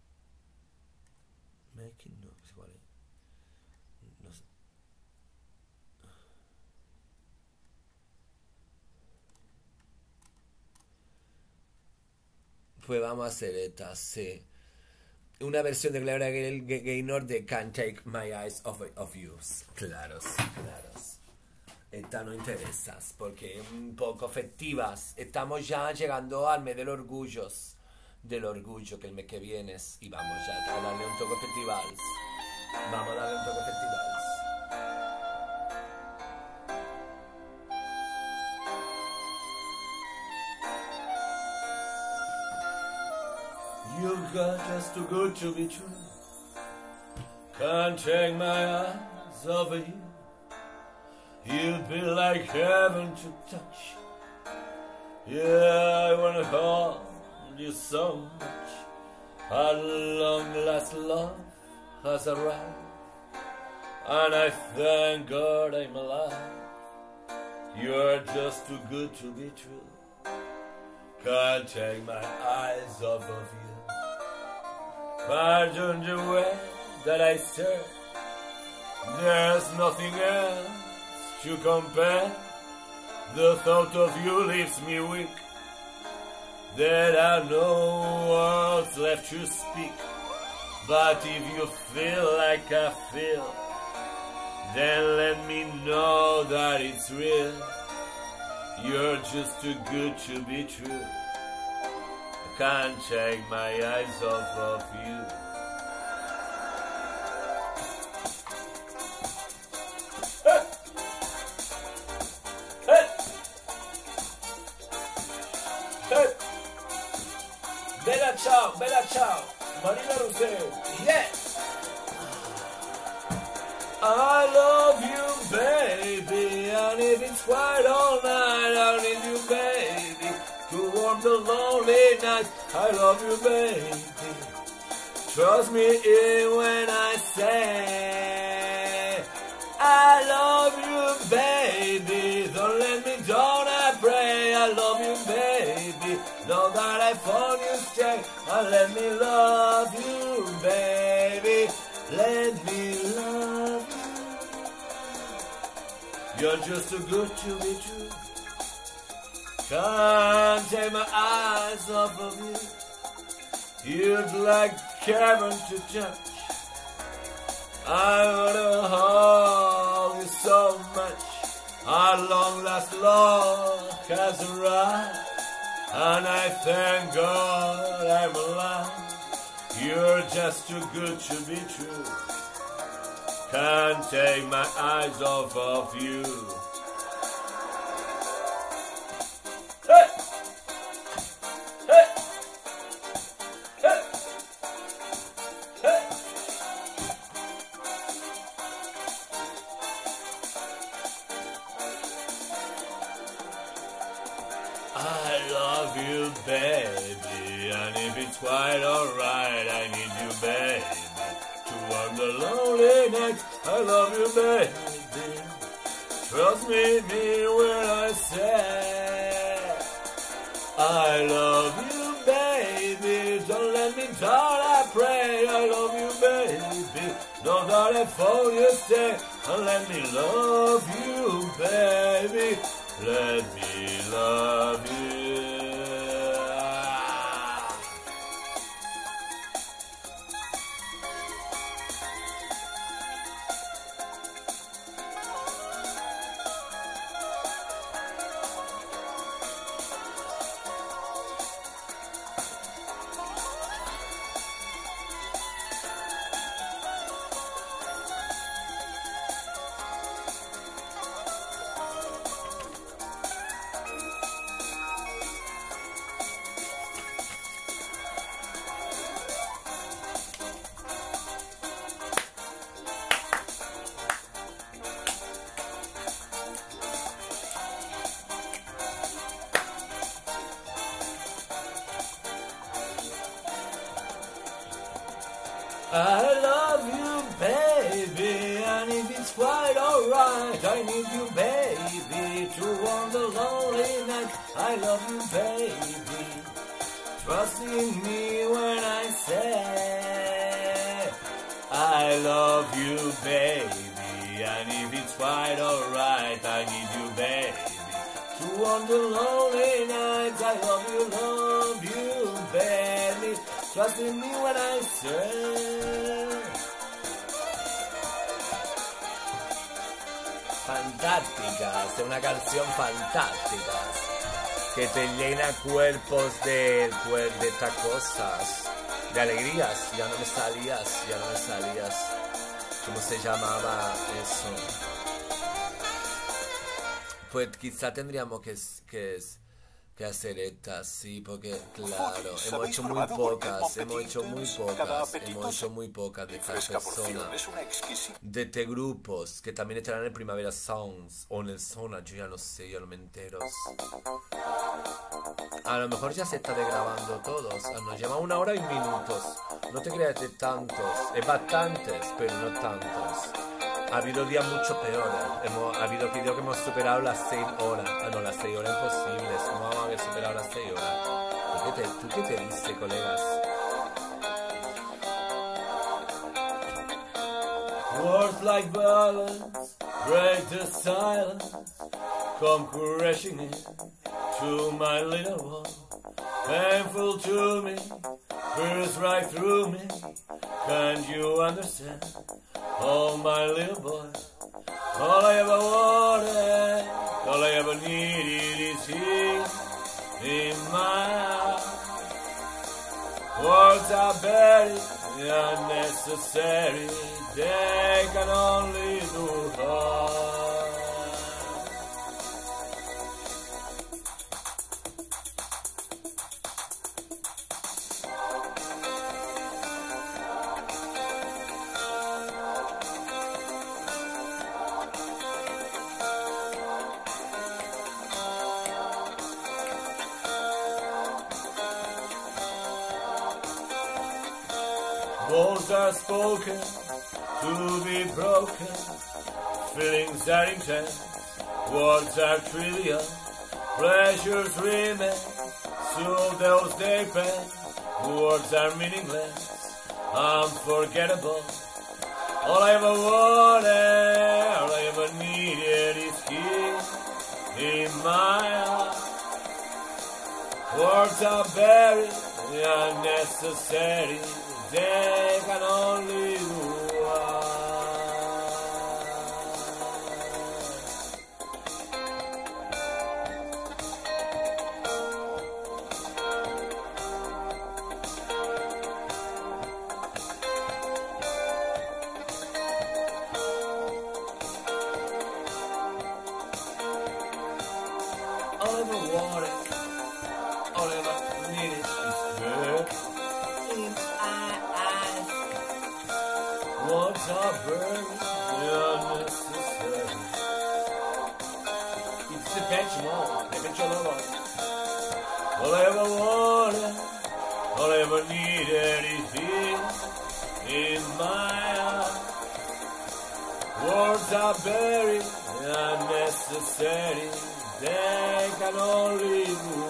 Making no, igual. No sé. Pues vamos a hacer esta, sí. Una versión de Gloria Gaynor de Can't Take My Eyes Off, of You. Claros, claros. Esta no interesas porque un poco festivas. Estamos ya llegando al mes del orgullo. Del orgullo que el mes que viene. Y vamos ya a darle un toque festival. Vamos a darle un toque festival. You got just too good to be true. Can't take my eyes off of you. You'd be like heaven to touch. Yeah, I wanna hold you so much. At long last, love has arrived, and I thank God I'm alive. You're just too good to be true. Can't take my eyes off of you. Pardon the way that I said, there's nothing else to compare. The thought of you leaves me weak. There are no words left to speak. But if you feel like I feel, then let me know that it's real. You're just too good to be true. I can't take my eyes off of you. Hey! Hey! Hey! Bella ciao, bella ciao, Marina Rousseau, yes! I love you, baby, and if it's quiet all night, I need you, baby, to warm the lonely nights. I love you, baby. Trust me when I say I love you, baby. Don't let me down, I pray. I love you, baby. Know that I found you, stay, and let me love you, baby. Let me love you. You're just too good to be true. Can't take my eyes off of you. You'd like heaven to touch. I wanna hold you so much. Our long last love has arrived, and I thank God I'm alive. You're just too good to be true. Can't take my eyes off of you. Hey! Hey! Hey! Hey! I love you, baby, and if it's quite alright, I need you, baby, to warm the lonely nights. I love you, baby. Trust me, me when I say I love you, baby. Don't let me down, I pray. I love you, baby. Know that I found you, stay, and let me love you, baby. Let me love you. I love you, baby, and if it's quite alright, I need you, baby, to warm the lonely night. I love you, baby, trust in me when I say I love you, baby, and if it's quite alright, I need you, baby, to warm the lonely nights. I love you, love you, baby, trust in me when I say. Fantásticas, es una canción fantástica que te llena cuerpos de, pues, de estas cosas, de alegrías. Ya no me salías, ya no me salías. ¿Cómo se llamaba eso? Pues quizá tendríamos que, que, que hacer estas, sí, porque claro, hemos hecho muy pocas, hemos hecho muy pocas, hemos hecho muy pocas de estas personas, de este grupos, que también estarán en Primavera Sounds, o en el Zona, yo ya no sé, yo no me entero. A lo mejor ya se está grabando todos, nos lleva una hora y minutos, no te creas de tantos, es bastantes, pero no tantos. Ha habido días mucho peores. Hemos, ha habido vídeos que hemos superado las seis horas. Ah, no, las seis horas imposibles. ¿Cómo vamos a haber superado las seis horas? ¿Tú qué te, tú qué te dices, colegas? Words like violence break the silence, come crashing in to my little one. Painful to me, pierce right through me. Can't you understand? Oh, my little boy, all I ever wanted, all I ever needed is here in my heart. Words are buried, unnecessary, they can only do harm. Words are spoken to be broken, feelings are intense, words are trivial, pleasures remain, so those they pass, words are meaningless, unforgettable. All I ever wanted, all I ever needed is here in my heart. Words are buried, unnecessary, they can only do harm. All I ever wanted, all I ever needed is her in my eyes. Words are buried, unnecessary. It's the benchmark, the benchmark. All I ever wanted, all I ever needed is here in my heart. Words are buried, unnecessary. They can only do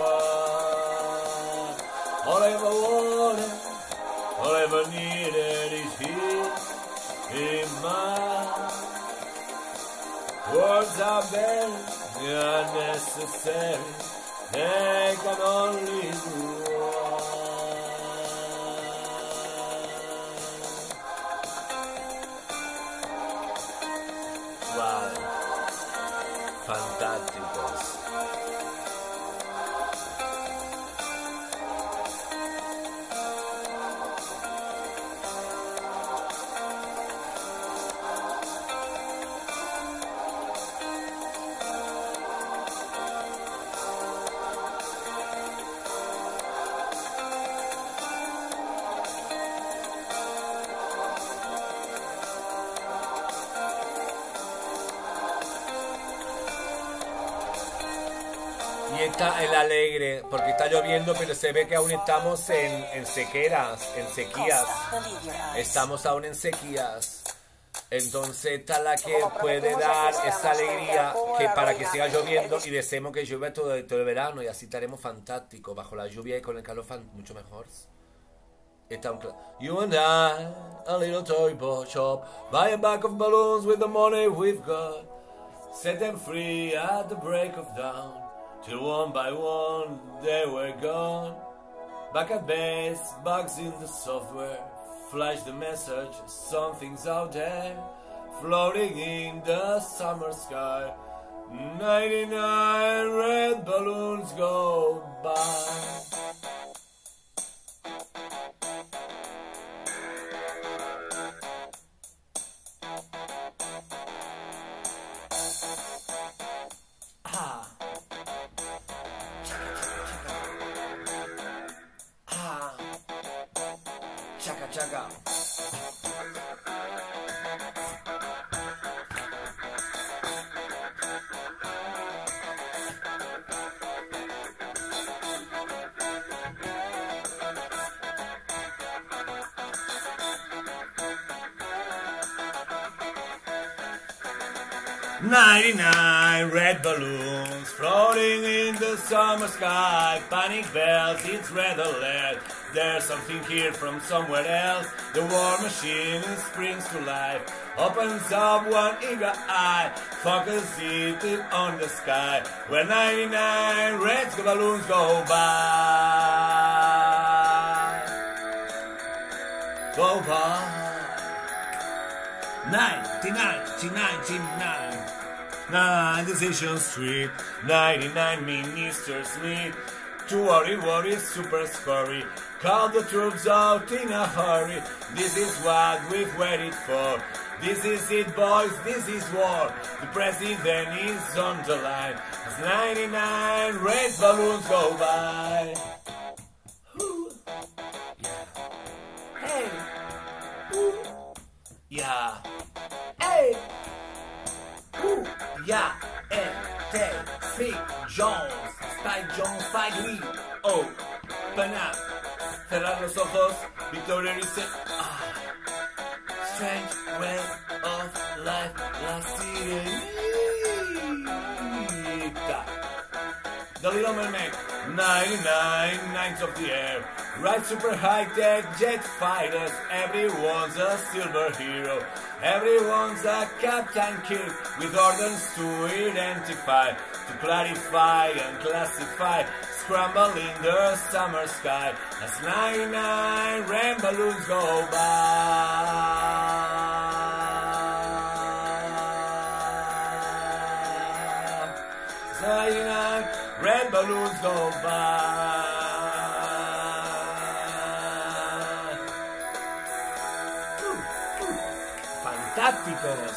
one. All I ever wanted, all I ever needed is here in my heart. Words are buried, unnecessary. They can only do one. Wow. Fantásticos. está el alegre, porque está lloviendo, pero se ve que aún estamos en, en sequeras, en sequías. Estamos aún en sequías. Entonces está la que puede dar esa alegría que para que siga lloviendo y deseemos que llueva todo, todo el verano y así estaremos fantásticos bajo la lluvia y con el calor mucho mejor. Está un You and I, a little toy shop, buy a bag of balloons with the money we've got, set them free at the break of dawn, till one by one they were gone. Back at base, bugs in the software, flash the message, something's out there, floating in the summer sky. ninety-nine red balloons go by. Ah. Ah. Chaka chaka. ninety-nine red balloons floating in the summer sky. Panic bells, it's red alert. There's something here from somewhere else. The war machine springs to life. Opens up one eager eye. Focus it on the sky. Where ninety-nine red balloons go by. Go by. ninety, ninety, ninety-nine. Nine Decision Street, ninety-nine Minister Smith. To worry, worry, super scurry. Call the troops out in a hurry. This is what we've waited for. This is it, boys, this is war. The president is on the line as ninety-nine red balloons go by. Ooh. Yeah. Hey. Ooh. Yeah. Hey. Ooh. Yeah. Eh. Te. Fick. Jones. Spike Jones. Spike Lee. Oh. Open up. Cerrar los ojos. Victoria dice. Ah. Strange way of life. La sirenita. The Little Mermaid. ninety-nine nights of the air. Ride super high-tech jet fighters. Everyone's a silver hero. Everyone's a Captain Kirk with orders to identify, to clarify and classify. Scramble in the summer sky as ninety-nine red balloons go by. ninety-nine red balloons go by. Fantásticos.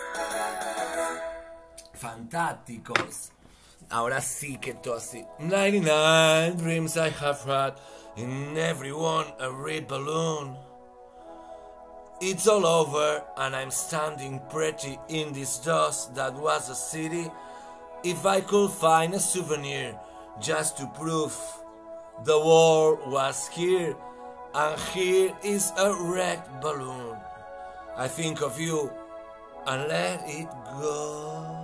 Fantásticos. Ahora sí que todo así. ninety-nine dreams I have had, in everyone a red balloon. It's all over and I'm standing pretty in this dust that was a city. If I could find a souvenir just to prove the war was here, and here is a red balloon. I think of you and let it go.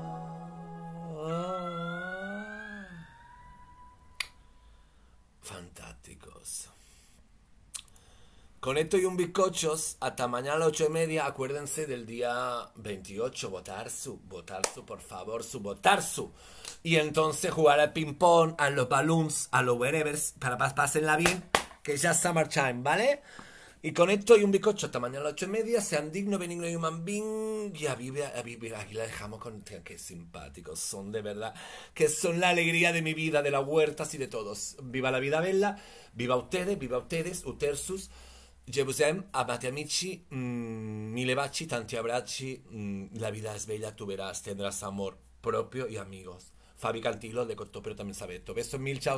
Fantásticos. Con esto y un bizcochos, hasta mañana a las ocho y media. Acuérdense del día veintiocho, votar su, votar su, por favor, su, votar su. Y entonces jugar al ping pong, a los balloons, a los wherevers, para que pásenla bien, que ya es summertime, ¿vale? Y con esto y un bizcocho, hasta mañana a las ocho y media. Sean dignos, benigno y human being. Y a vivir, a vivir, aquí la dejamos con... Qué simpáticos son, de verdad. Que son la alegría de mi vida, de las huertas y de todos. Viva la vida bella, viva ustedes, viva ustedes, utersus. Jebusem, amate amici, mmm, mille baci, tanti abbracci, mmm, la vida es bella, tú verás, tendrás amor propio y amigos. Fabi Cantilo de Corto, pero también sabe esto. Besos mil, chao.